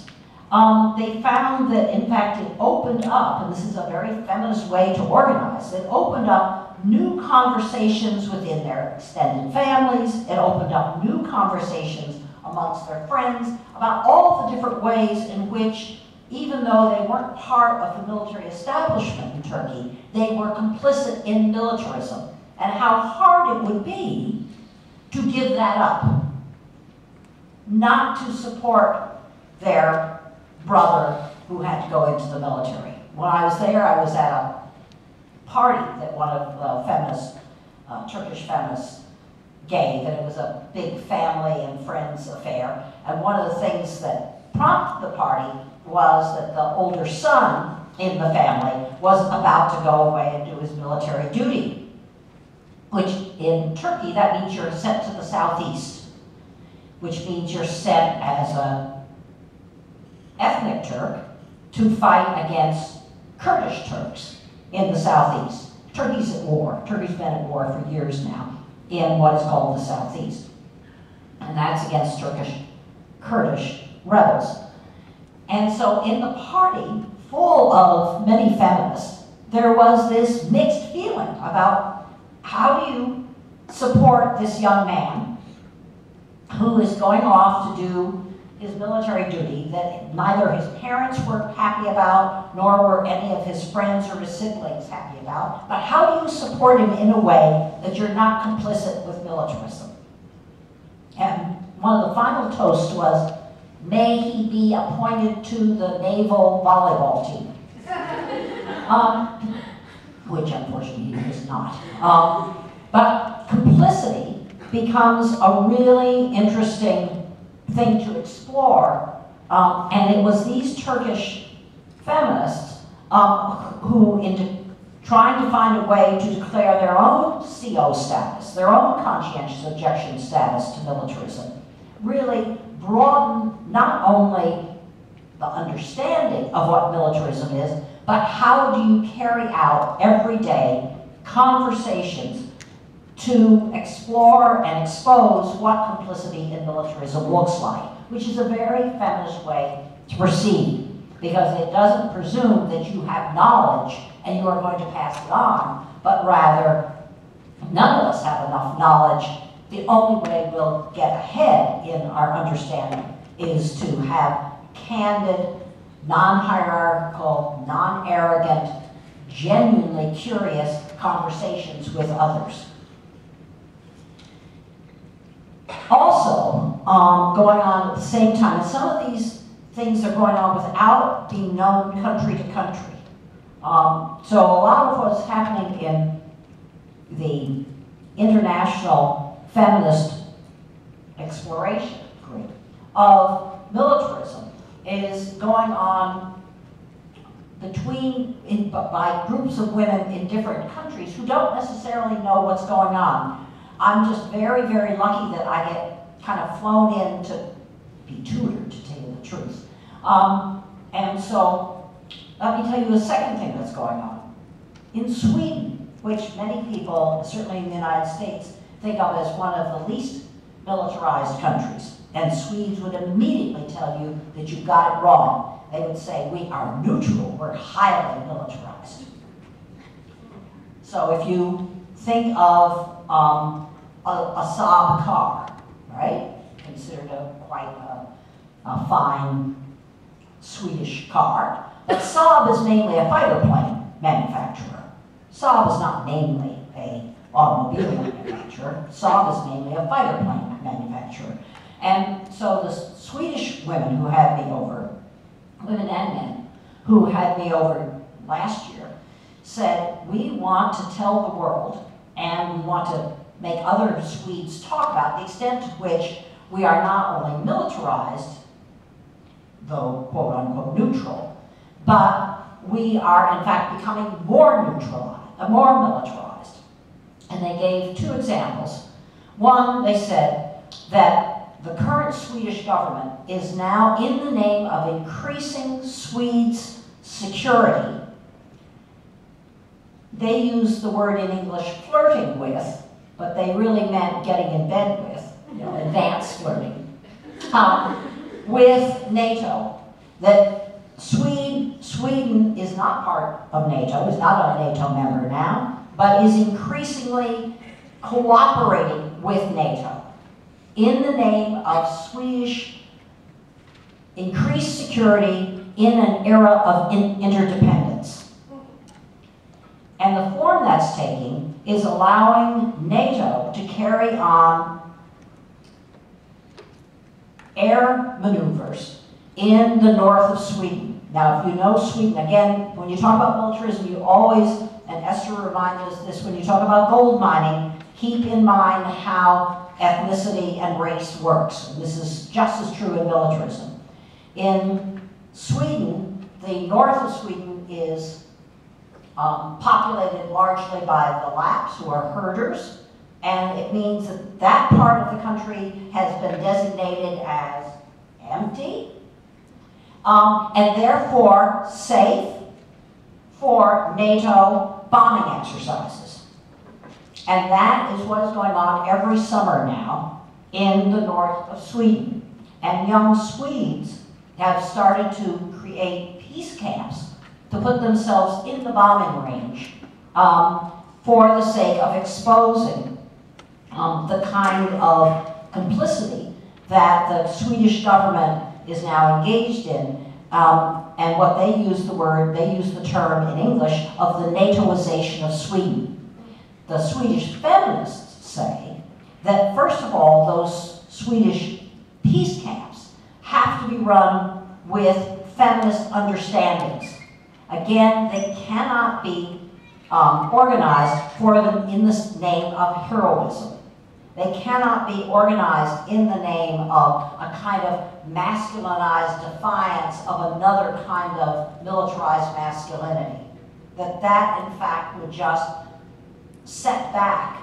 they found that, in fact, it opened up, and this is a very feminist way to organize, it opened up new conversations within their extended families, it opened up new conversations amongst their friends about all the different ways in which, even though they weren't part of the military establishment in Turkey, they were complicit in militarism, and how hard it would be to give that up, not to support their brother who had to go into the military. When I was there, I was at a party that one of the feminists, Turkish feminists, gave, and it was a big family and friends affair. And one of the things that prompted the party was that the older son in the family was about to go away and do his military duty, which in Turkey, that means you're sent to the southeast, which means you're sent as an ethnic Turk to fight against Kurdish Turks in the southeast. Turkey's at war. Turkey's been at war for years now in what is called the southeast. And that's against Kurdish rebels. And so in the party, full of many feminists, there was this mixed feeling about how do you support this young man who is going off to do his military duty that neither his parents were happy about, nor were any of his friends or his siblings happy about. But how do you support him in a way that you're not complicit with militarism? And one of the final toasts was, may he be appointed to the naval volleyball team. Which unfortunately he was not. But complicity becomes a really interesting thing to explore, and it was these Turkish feminists who, in trying to find a way to declare their own CO status, their own conscientious objection status to militarism, really broadened not only the understanding of what militarism is, but how do you carry out everyday conversations to explore and expose what complicity in militarism looks like, which is a very feminist way to proceed, because it doesn't presume that you have knowledge and you are going to pass it on, but rather, none of us have enough knowledge. The only way we'll get ahead in our understanding is to have candid, non-hierarchical, non-arrogant, genuinely curious conversations with others. Also, going on at the same time, and some of these things are going on without being known country to country. So a lot of what's happening in the international feminist exploration group of militarism is going on by groups of women in different countries who don't necessarily know what's going on. I'm just very, very lucky that I get kind of flown in to be tutored, to tell you the truth. And so, let me tell you the second thing that's going on. In Sweden, which many people, certainly in the United States, think of as one of the least militarized countries, and Swedes would immediately tell you that you got it wrong. They would say, we are neutral, we're highly militarized. So if you think of a Saab car, right? Considered quite a fine Swedish car. But Saab is mainly a fighter plane manufacturer. Saab is not mainly an automobile manufacturer. Saab is mainly a fighter plane manufacturer. And so the Swedish women who had me over, women and men, who had me over last year, said, we want to tell the world, and we want to make other Swedes talk about the extent to which we are not only militarized, though quote-unquote neutral, but we are in fact becoming more militarized. And they gave two examples. One, they said that the current Swedish government is now, in the name of increasing Swedes' security, they use the word in English flirting with, but they really meant getting in bed with, advanced flirting, with NATO. that Sweden is not part of NATO, is not a NATO member now, but is increasingly cooperating with NATO in the name of Swedish increased security in an era of interdependence. And the form that's taking is allowing NATO to carry on air maneuvers in the north of Sweden. Now, if you know Sweden, again, when you talk about militarism, you always, and Esther reminded us this, when you talk about gold mining, keep in mind how ethnicity and race works. And this is just as true in militarism. In Sweden, the north of Sweden is populated largely by the Lapps, who are herders, and it means that that part of the country has been designated as empty, and therefore safe for NATO bombing exercises. And that is what is going on every summer now in the north of Sweden. And young Swedes have started to create peace camps to put themselves in the bombing range for the sake of exposing the kind of complicity that the Swedish government is now engaged in, and what they use the term in English of the NATOization of Sweden. The Swedish feminists say that, first of all, those Swedish peace camps have to be run with feminist understandings. Again, they cannot be organized for them in the name of heroism. They cannot be organized in the name of a kind of masculinized defiance of another kind of militarized masculinity. That in fact, would just set back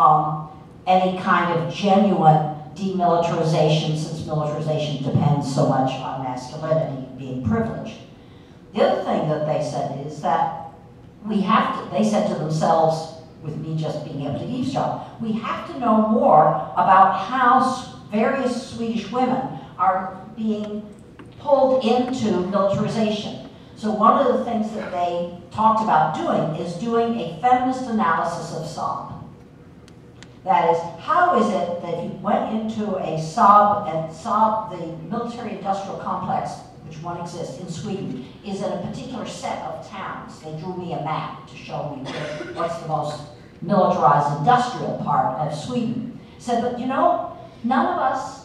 any kind of genuine demilitarization, since militarization depends so much on masculinity being privileged. The other thing that they said is that they said to themselves, with me just being able to eavesdrop, we have to know more about how various Swedish women are being pulled into militarization. So one of the things that they talked about doing is doing a feminist analysis of Saab. That is, how is it that if you went into a Saab, and Saab, the military-industrial complex, which one exists in Sweden, is in a particular set of towns. They drew me a map to show me what's the most militarized industrial part of Sweden. Said, but you know, none of us,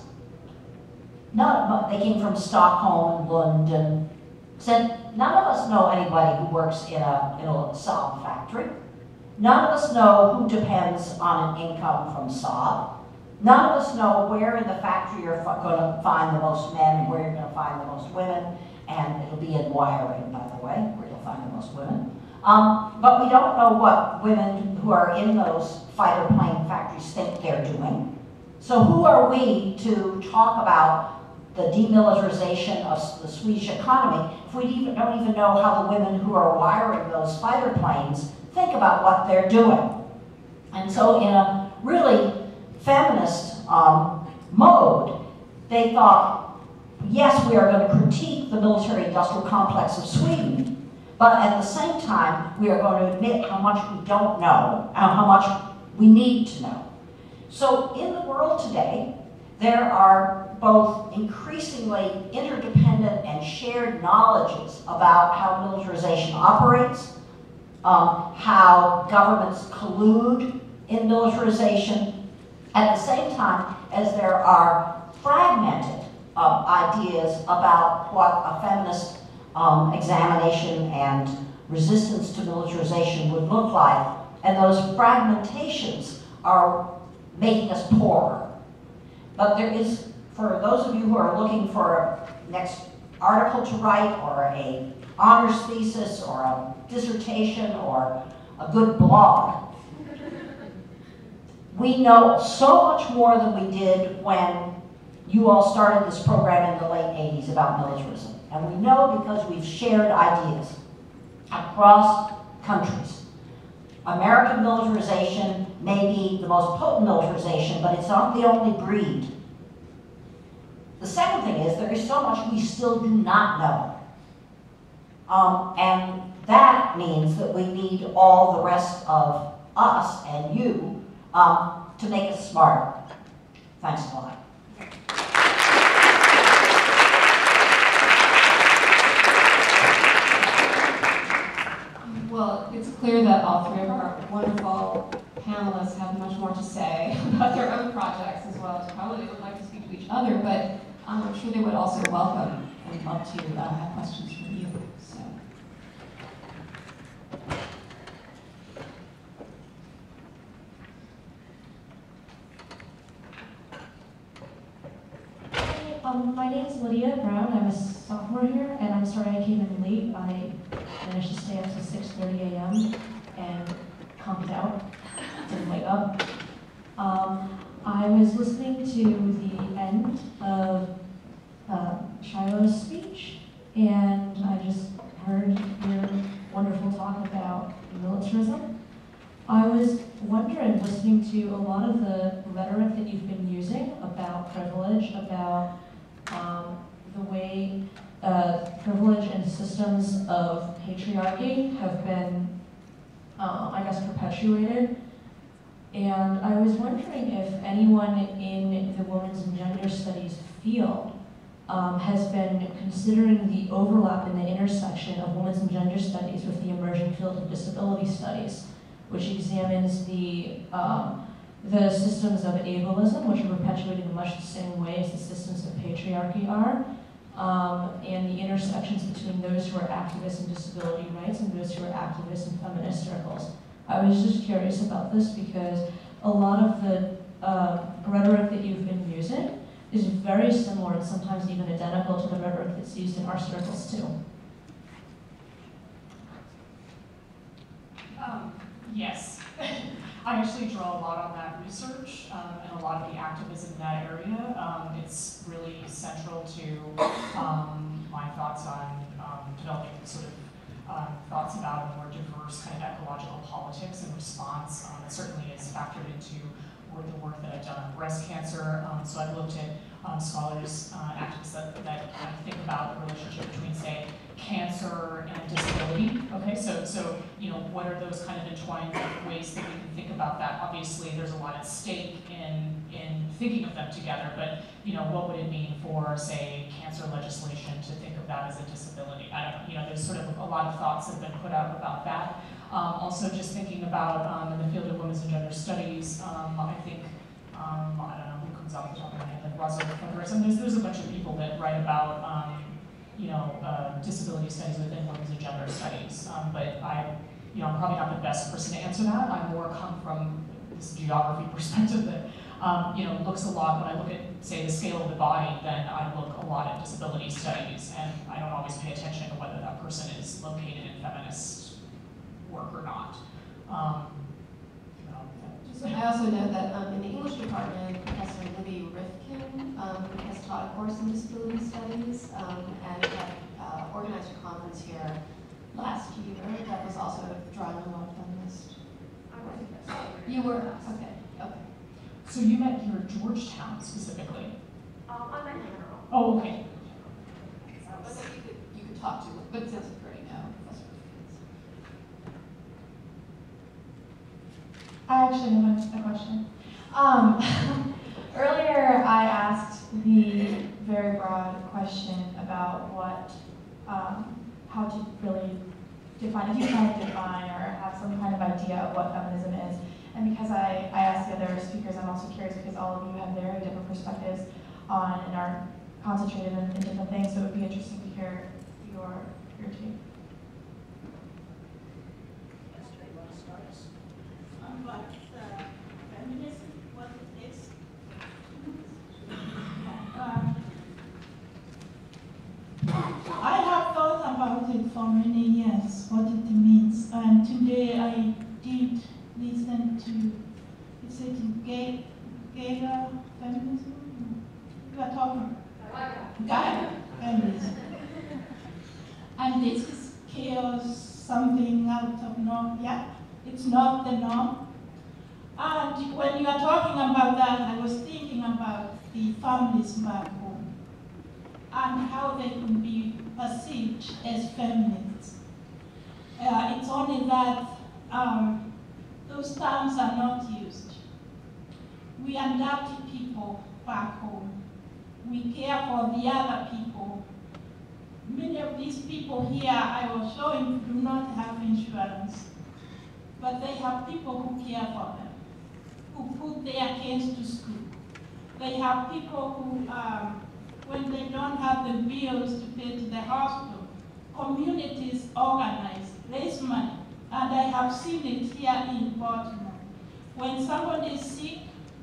they came from Stockholm and Lund, and said, none of us know anybody who works in a Saab factory. None of us know who depends on an income from Saab. None of us know where in the factory you're going to find the most men and where you're going to find the most women. And it'll be in wiring, by the way, where you'll find the most women. But we don't know what women who are in those fighter plane factories think they're doing. So who are we to talk about the demilitarization of the Swedish economy if we don't even know how the women who are wiring those fighter planes think about what they're doing? And so in a really feminist mode, they thought, yes, we are going to critique the military-industrial complex of Sweden, but at the same time, we are going to admit how much we don't know and how much we need to know. So in the world today, there are both increasingly interdependent and shared knowledges about how militarization operates, how governments collude in militarization, at the same time as there are fragmented ideas about what a feminist examination and resistance to militarization would look like, and those fragmentations are making us poorer. But there is, for those of you who are looking for a next article to write, or an honors thesis, or a dissertation, or a good blog, we know so much more than we did when you all started this program in the late 80s about militarism. And we know because we've shared ideas across countries. American militarization may be the most potent militarization, but it's not the only breed. The second thing is there is so much we still do not know. And that means that we need all the rest of us and you to make us smarter. Thanks a lot. Well, it's clear that all three of our wonderful panelists have much more to say about their own projects, as well as probably they would like to speak to each other, but I'm sure they would also welcome and love to have questions from you. So. My name is Lydia Brown. I'm a sophomore here, and I'm sorry I came in late. I managed to stay up till 6:30 a.m. and conked out, didn't wake up. I was listening to the end of Shiloh's speech, and I just heard your wonderful talk about militarism. I was wondering, listening to a lot of the rhetoric that you've been using about privilege, about the way privilege and systems of patriarchy have been, I guess, perpetuated. And I was wondering if anyone in the women's and gender studies field has been considering the overlap in the intersection of women's and gender studies with the emerging field of disability studies, which examines the systems of ableism, which are perpetuated in much the same way as the systems of patriarchy are, and the intersections between those who are activists in disability rights and those who are activists in feminist circles. I was just curious about this because a lot of the rhetoric that you've been using is very similar and sometimes even identical to the rhetoric that's used in our circles too. Yes. I actually draw a lot on that research and a lot of the activism in that area. It's really central to my thoughts on developing sort of thoughts about a more diverse kind of ecological politics and response. It certainly is factored into the work that I've done on breast cancer. So I've looked at scholars, activists that kind of think about the relationship between, say, cancer and disability. Okay, so you know, what are those kind of entwined ways that we can think about that? Obviously, there's a lot at stake in thinking of them together, but you know, what would it mean for, say, cancer legislation to think of that as a disability? I don't know. You know, there's sort of a lot of thoughts that have been put out about that. Also, just thinking about in the field of women's and gender studies, I think I don't know who comes off the top of my head, like Rosalind Funderers. I mean, there's a bunch of people that write about you know, disability studies within women's and gender studies. But you know, I'm probably not the best person to answer that. I more come from this geography perspective that, you know, looks a lot, when I look at, say, the scale of the body, then I look a lot at disability studies, and I don't always pay attention to whether that person is located in feminist work or not. I also know that in the English department, Professor Libby Rifkin has taught a course in disability studies and had organized a conference here last year that was also drawing a lot of feminist. You were? Okay, okay. So you met here at Georgetown specifically? I met her. Oh, okay. So you could talk to, but it sounds like already know Professor Rifkin. I actually have a question. Earlier, I asked the very broad question about what, how to really define, if you kind of define or have some kind of idea of what feminism is. And because I asked the other speakers, I'm also curious because all of you have very different perspectives on and are concentrated in different things, so it would be interesting to hear your take. About feminism, what it is. I have thought about it for many years, what it means. And today I did listen to, is it Gaia feminism? You are talking. Gaia feminism. And this is chaos, something out of norm. Yeah, it's not the norm. And when you are talking about that, I was thinking about the families back home. and how they can be perceived as feminists. It's only that those terms are not used. We are dirty people back home. We care for the other people. Many of these people here I was showing do not have insurance, but they have people who care for them, who put their kids to school. They have people who, when they don't have the bills to pay to the hospital, communities organize, raise money, and I have seen it here in Baltimore. When somebody is sick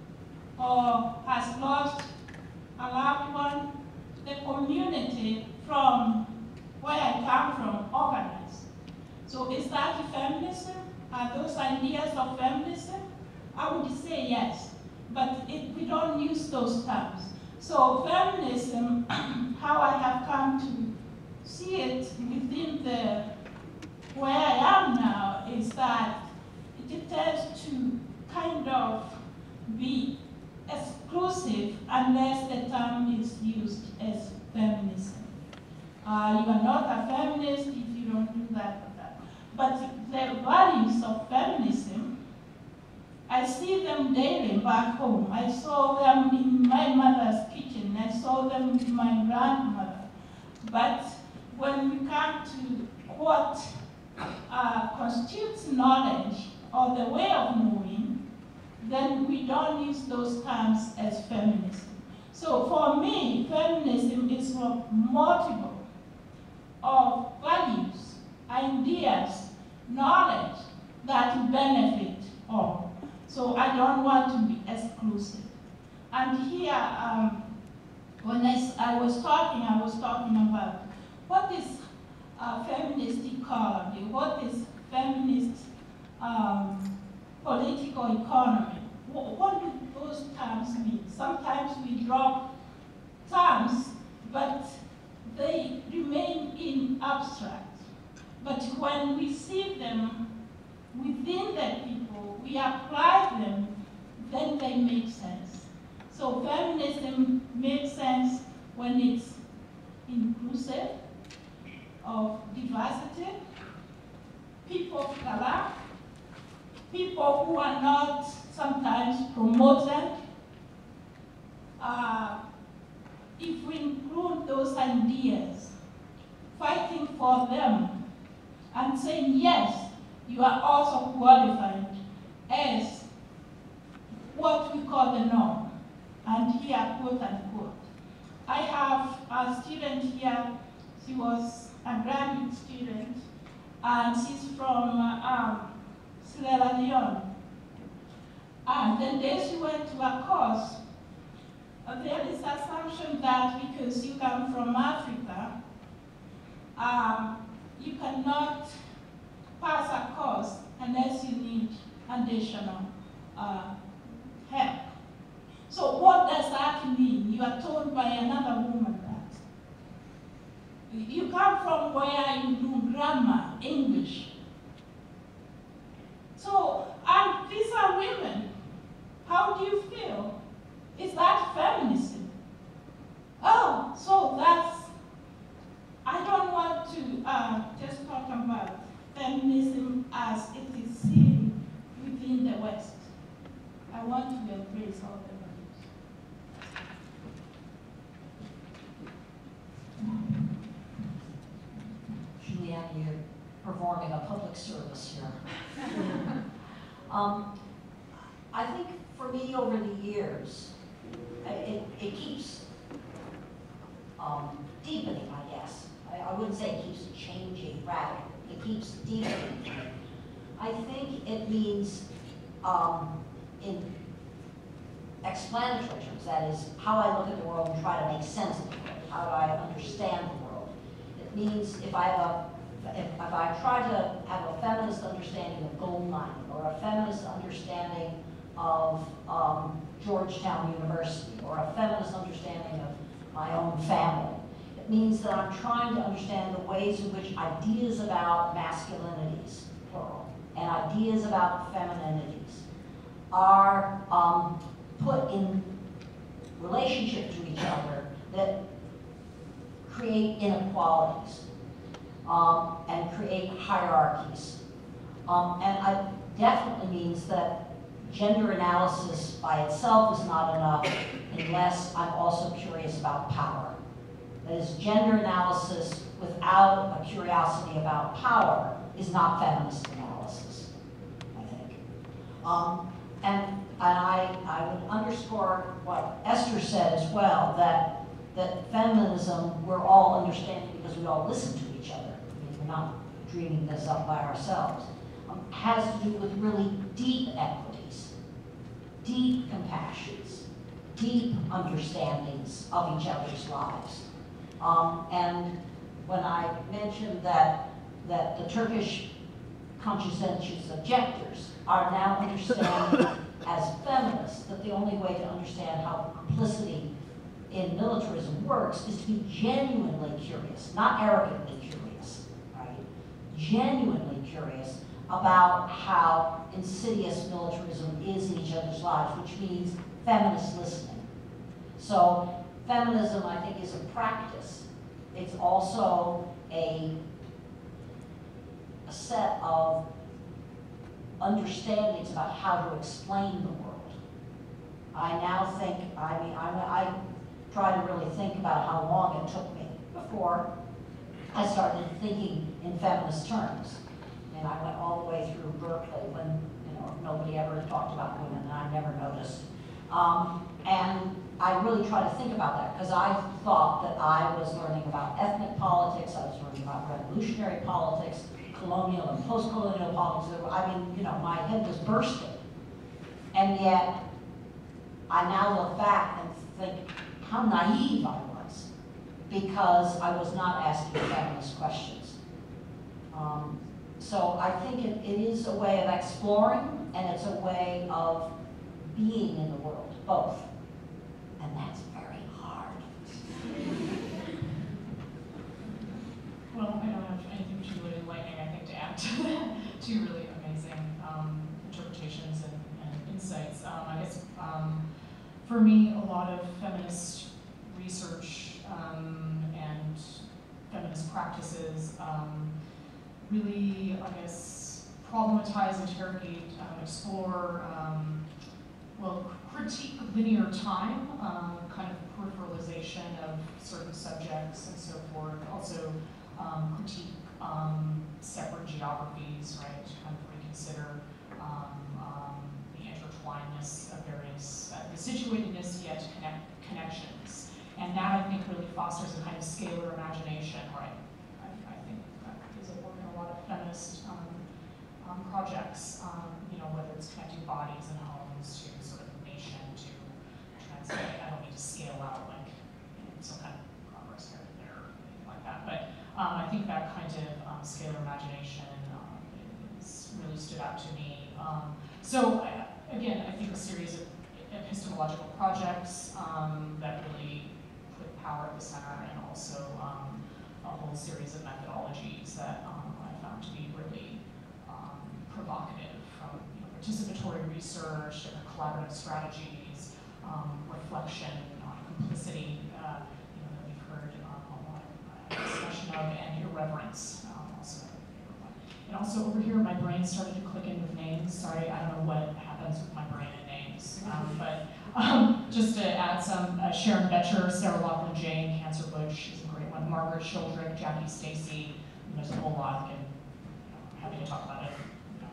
or has lost a loved one, the community from where I come from organize. So is that feminism? Are those ideas of feminism? I would say yes, but we don't use those terms. So feminism, how I have come to see it within where I am now, is that it tends to kind of be exclusive unless the term is used as feminism. You are not a feminist if you don't do that or that. But the values of feminism, I see them daily back home. I saw them in my mother's kitchen. I saw them with my grandmother. But when we come to what constitutes knowledge or the way of knowing, then we don't use those terms as feminism. So for me, feminism is a multiple of values, ideas, knowledge that benefit all. So I don't want to be exclusive. And here, when I was talking about what is feminist ecology, what is feminist political economy. What do those terms mean? Sometimes we drop terms, but they remain in abstract. But when we see them within the people, we apply them, then they make sense. So feminism makes sense when it's inclusive of diversity, people of color, people who are not sometimes promoted. If we include those ideas, fighting for them, and saying, yes, you are also qualified as what we call the norm, and here, quote unquote. I have a student here, she was a graduate student, and she's from Sierra Leone. And the day she went to a course, there is assumption that because you come from Africa, you cannot pass a course unless you need additional help. So what does that mean? You are told by another woman that you come from where you do grammar, English. So, and these are women. How do you feel? Is that feminism? Oh, so that's, I don't want to just talk about feminism as it is seen within the West. I want to embrace all the values. Julianne, you're performing a public service here. I think for me over the years, it keeps deepening, I guess. I wouldn't say it keeps changing radically. It keeps deepening. I think it means in explanatory terms, that is, how I look at the world and try to make sense of the world. How do I understand the world? It means if I try to have a feminist understanding of gold mining or a feminist understanding of Georgetown University or a feminist understanding of my own family, it means that I'm trying to understand the ways in which ideas about masculinities, plural, and ideas about femininities are put in relationship to each other that create inequalities and create hierarchies. And it definitely means that gender analysis by itself is not enough unless I'm also curious about power. That is, gender analysis without a curiosity about power is not feminist analysis, I think. And I would underscore what Esther said as well, that feminism we're all understanding because we all listen to each other. I mean, we're not dreaming this up by ourselves. Has to do with really deep equities, deep compassions, deep understandings of each other's lives. And when I mentioned that the Turkish conscientious objectors are now understanding as feminists that the only way to understand how complicity in militarism works is to be genuinely curious, not arrogantly curious, right? Genuinely curious about how insidious militarism is in each other's lives, which means feminist listening. So feminism, I think, is a practice. It's also a set of understandings about how to explain the world. I now think, I try to really think about how long it took me before I started thinking in feminist terms. And I went all the way through Berkeley when nobody ever talked about women, and I never noticed. And I really try to think about that because I thought that I was learning about ethnic politics, I was learning about revolutionary politics, colonial and post-colonial politics. I mean, my head was bursting. And yet, I now look back and think how naive I was because I was not asking feminist questions. So I think it is a way of exploring and it's a way of being in the world, both. And that's very hard. Well, I don't have anything particularly enlightening, I think, to add to that. Two really amazing interpretations and insights. I guess for me, a lot of feminist research and feminist practices really, I guess, problematize, interrogate, explore, critique linear time, kind of peripheralization of certain subjects and so forth. Also critique separate geographies, right? To kind of reconsider the intertwinedness of various, the situatedness yet connections. And that, I think, really fosters a kind of scalar imagination, right? I think that is at work in a lot of feminist projects, whether it's connecting bodies and homes to sort of nation, to translate. I don't need to scale out like some kind of progress here and there or anything like that. But I think that kind of scalar imagination really stood out to me. So again, I think a series of epistemological projects that really put power at the center, and also a whole series of methodologies that I found to be really provocative, from participatory research, different collaborative strategies, reflection on complicity, that we've heard a lot of discussion of, and irreverence, also another favorite one. And also over here, my brain started to click in with names. Sorry, I don't know what happens with my brain and names, but just to add some, Sharon Betcher, Sarah Loughlin Jane, Cancer Bush, she's a great one, Margaret Shildrick, Jackie Stacy, and there's a whole lot, and I'm happy to talk about it.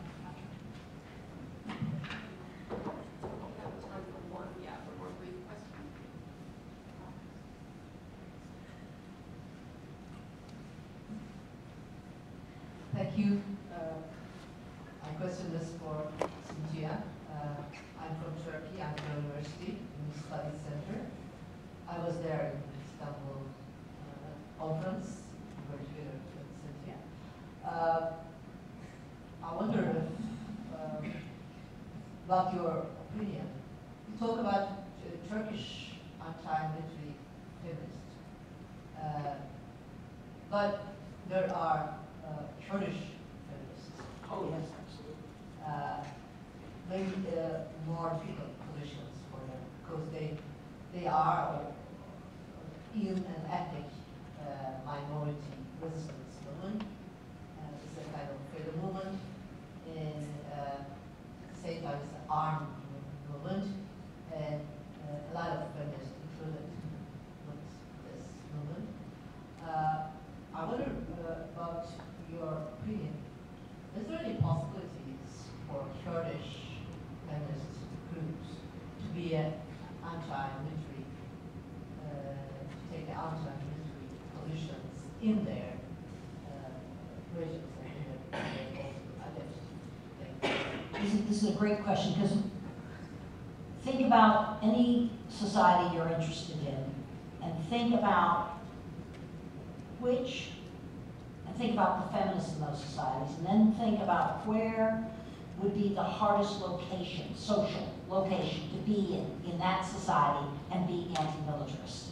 Thank you. My question is for Cynthia. I'm from Turkey. I'm from university in the Studies Center. I was there in Istanbul conference. We were together with Cynthia. I wonder if, about your opinion. You talk about Turkish anti-military feminists, but there are Kurdish feminists. Oh, yes, absolutely. Maybe more difficult positions for them because they are in an ethnic armed movement, and a lot of feminists included with this movement. I wonder about your opinion. Is there any possibilities for Kurdish feminist groups to be an anti-military, to take the anti-military positions in their regions and in their identity? This is a great question, because think about any society you're interested in, and think about think about the feminists in those societies, and then think about where would be the hardest location, social location, to be in that society and be anti-militarist.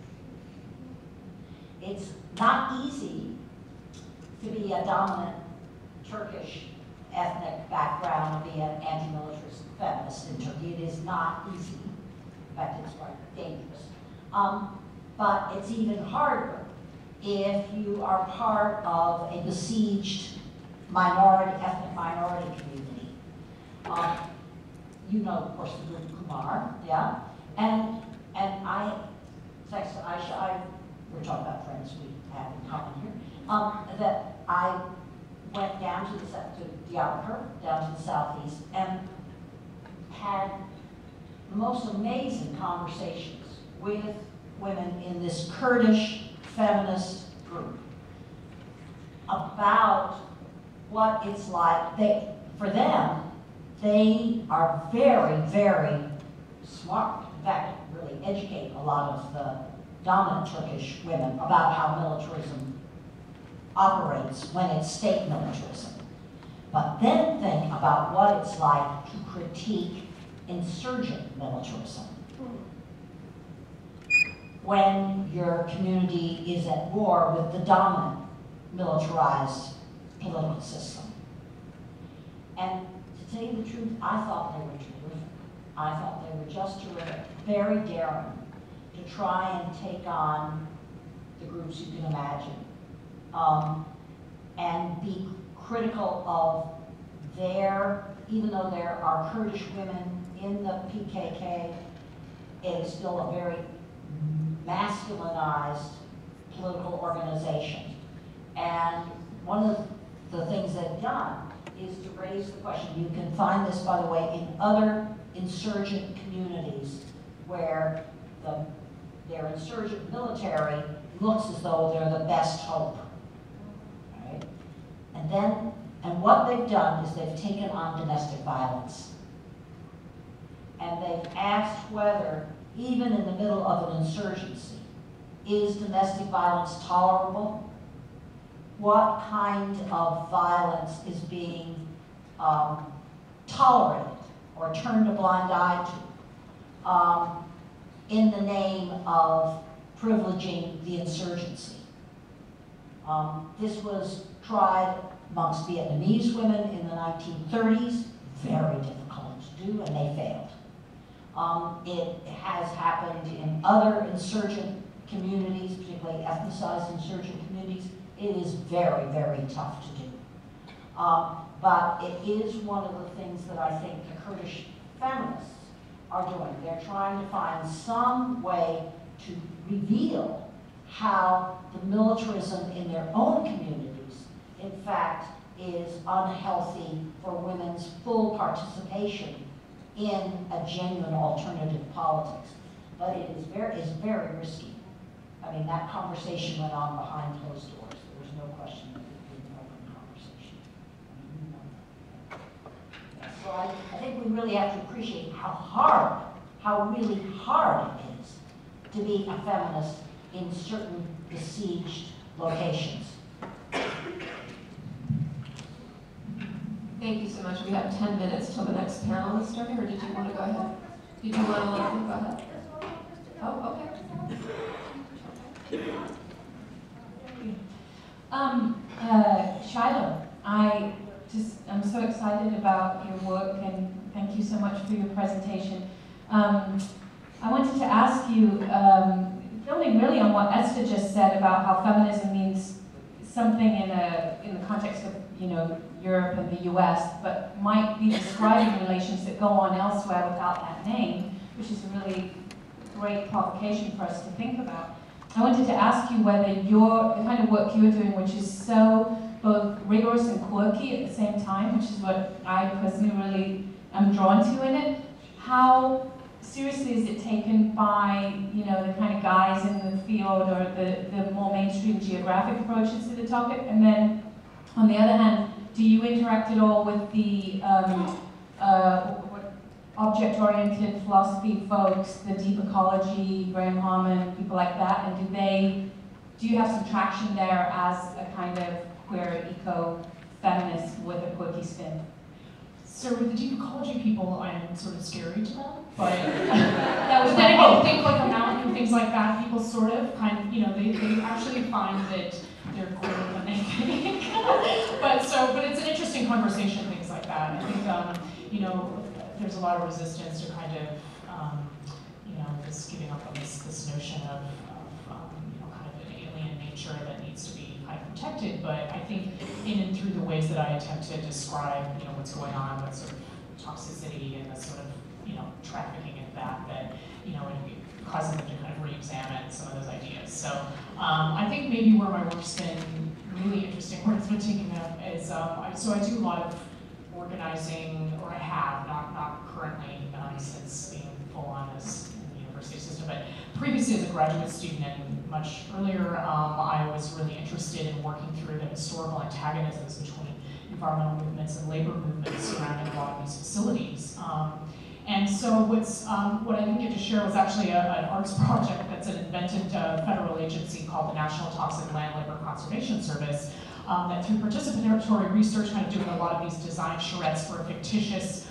It's not easy to be a dominant Turkish ethnic background and be an anti-militarist feminist in Turkey. It is not easy. In fact, it's quite dangerous. But it's even harder if you are part of a besieged ethnic minority community. You know, of course, the group Kumar, yeah? And I texted Aisha, we're talking about friends we have in common here, that I went down to Diyarbakir, down to the southeast, and had the most amazing conversations with women in this Kurdish feminist group about what it's like. For them, they are very, very smart. In fact, really educate a lot of the dominant Turkish women about how militarism operates when it's state militarism. But then think about what it's like to critique insurgent militarism. When your community is at war with the dominant militarized political system. And to tell you the truth, I thought they were terrific. I thought they were just terrific, very daring to try and take on the groups you can imagine, and be critical of even though there are Kurdish women in the PKK, it is still a very masculinized political organization. And one of the things they've done is to raise the question. You can find this, by the way, in other insurgent communities where their insurgent military looks as though they're the best hope. Right? And what they've done is they've taken on domestic violence. And they've asked whether, even in the middle of an insurgency, is domestic violence tolerable? What kind of violence is being tolerated or turned a blind eye to in the name of privileging the insurgency? This was tried amongst Vietnamese women in the 1930s, very difficult to do, and they failed. It has happened in other insurgent communities, particularly ethnicized insurgent communities. It is very, very tough to do. But it is one of the things that I think the Kurdish feminists are doing. They're trying to find some way to reveal how the militarism in their own communities, in fact, is unhealthy for women's full participation in a genuine alternative politics. But it is very risky. I mean, that conversation went on behind closed doors. There was no question that it was an open conversation. So I think we really have to appreciate how really hard it is to be a feminist in certain besieged locations. Thank you so much. We have 10 minutes till the next panel is starting, or did you want to go ahead? Did you want to go ahead? Oh, okay. Shiloh, I'm so excited about your work, and thank you so much for your presentation. I wanted to ask you, building really on what Esther just said about how feminism means something in the context of you know, Europe and the US, but might be describing relations that go on elsewhere without that name, which is a really great provocation for us to think about. I wanted to ask you whether the kind of work you're doing, which is so both rigorous and quirky at the same time, which is what I personally really am drawn to in it, how seriously is it taken by, you know, the kind of guys in the field or the more mainstream geographic approaches to the topic? And then, on the other hand, do you interact at all with the object-oriented philosophy folks, the deep ecology, Graham Harman, people like that, and do you have some traction there as a kind of queer eco-feminist with a quirky spin? So with the deep ecology people, I'm sort of scary to them, but then again, think like a mountain and things like that, people sort of you know, they actually find that they're queer when they think. but it's an interesting conversation, things like that. I think, you know, there's a lot of resistance to kind of, you know, this giving up on this notion of you know, kind of an alien nature that needs to be kind of protected. But I think in and through the ways that I attempt to describe, you know, what's going on with sort of toxicity and the sort of, you know, trafficking in that, you know, it causes them to kind of re-examine some of those ideas. So I think maybe where my work's been really interesting, where it's been taken up is, so I do a lot of organizing, or I have, not currently, since being full-on as in the university system, but previously as a graduate student and much earlier, I was really interested in working through the historical antagonisms between environmental movements and labor movements surrounding a lot of these facilities. And so what I didn't get to share was actually an arts project that's an invented federal agency called the National Toxic Land Labor Conservation Service, that through participatory research, kind of doing a lot of these design charrettes for a fictitious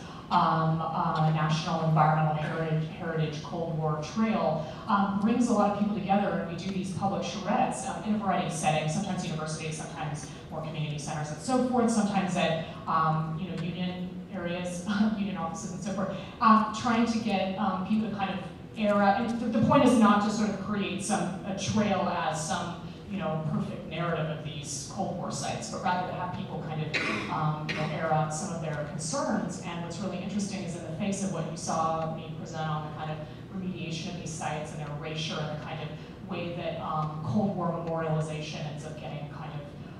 national environmental heritage Cold War trail, brings a lot of people together, and we do these public charrettes in a variety of settings, sometimes universities, sometimes more community centers and so forth, sometimes at you know, union areas, union offices and so forth, trying to get people to kind of and the point is not to sort of create a trail as some, you know, perfect narrative of these Cold War sites, but rather to have people kind of you know, air out some of their concerns. And what's really interesting is in the face of what you saw me present on the kind of remediation of these sites and their erasure and the kind of way that Cold War memorialization ends up getting kind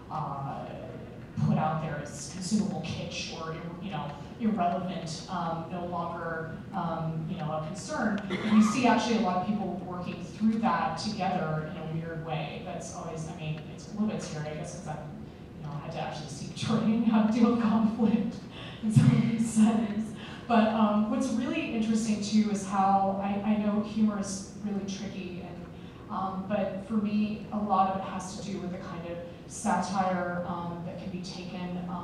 of put out there as consumable kitsch or, you know, irrelevant, no longer, you know, a concern. We see actually a lot of people working through that together in a weird way. That's always, I mean, it's a little bit scary, I guess, because I've, you know, had to actually seek training how to deal with conflict in some of these settings. But what's really interesting too is how I know humor is really tricky, and but for me, a lot of it has to do with the kind of satire that can be taken.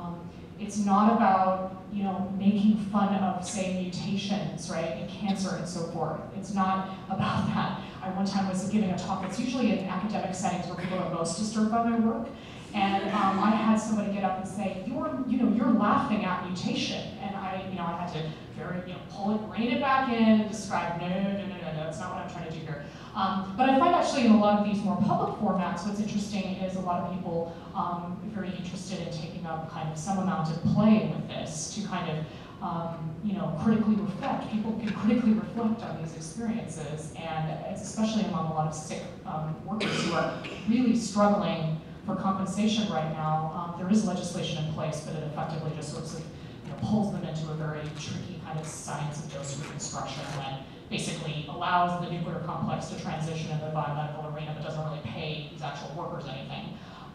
It's not about, you know, making fun of, say, mutations, right, and cancer and so forth. It's not about that. I one time was giving a talk. It's usually in academic settings where people are most disturbed by my work. And I had somebody get up and say, you're laughing at mutation. And I had to very, pull it, rein it back in, and describe, no, that's not what I'm trying to do here. But I find actually in a lot of these more public formats, what's interesting is a lot of people very interested in taking up kind of some amount of play with this to kind of, critically reflect. People can critically reflect on these experiences, and it's especially among a lot of sick workers who are really struggling for compensation right now. There is legislation in place, but it effectively just sort of pulls them into a very tricky kind of science of dose reconstruction that basically allows the nuclear complex to transition into the biomedical arena, but doesn't really pay these actual workers anything.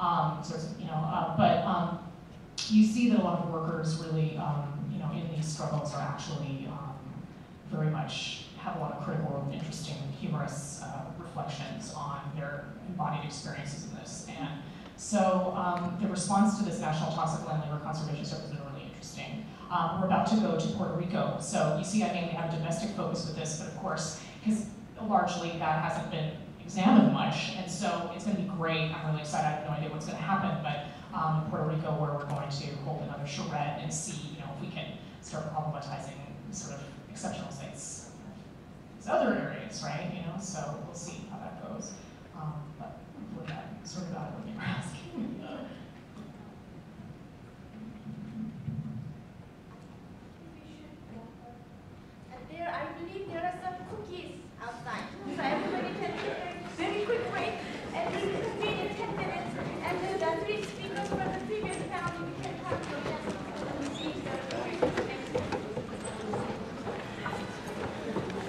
But you see that a lot of workers really, in these struggles are actually very much have a lot of critical, interesting, humorous reflections on their embodied experiences in this. And so the response to this National Toxic Land Labor Conservation Service has been really interesting. We're about to go to Puerto Rico. So you see I mainly have a domestic focus with this, but of course, because largely that hasn't been examined much, and so it's going to be great. I'm really excited. I have no idea what's going to happen, but in Puerto Rico, where we're going to hold another charrette and see, if we can start problematizing sort of exceptional sites. These other areas, right? So we'll see how that goes. But hopefully that sort of got what you were asking.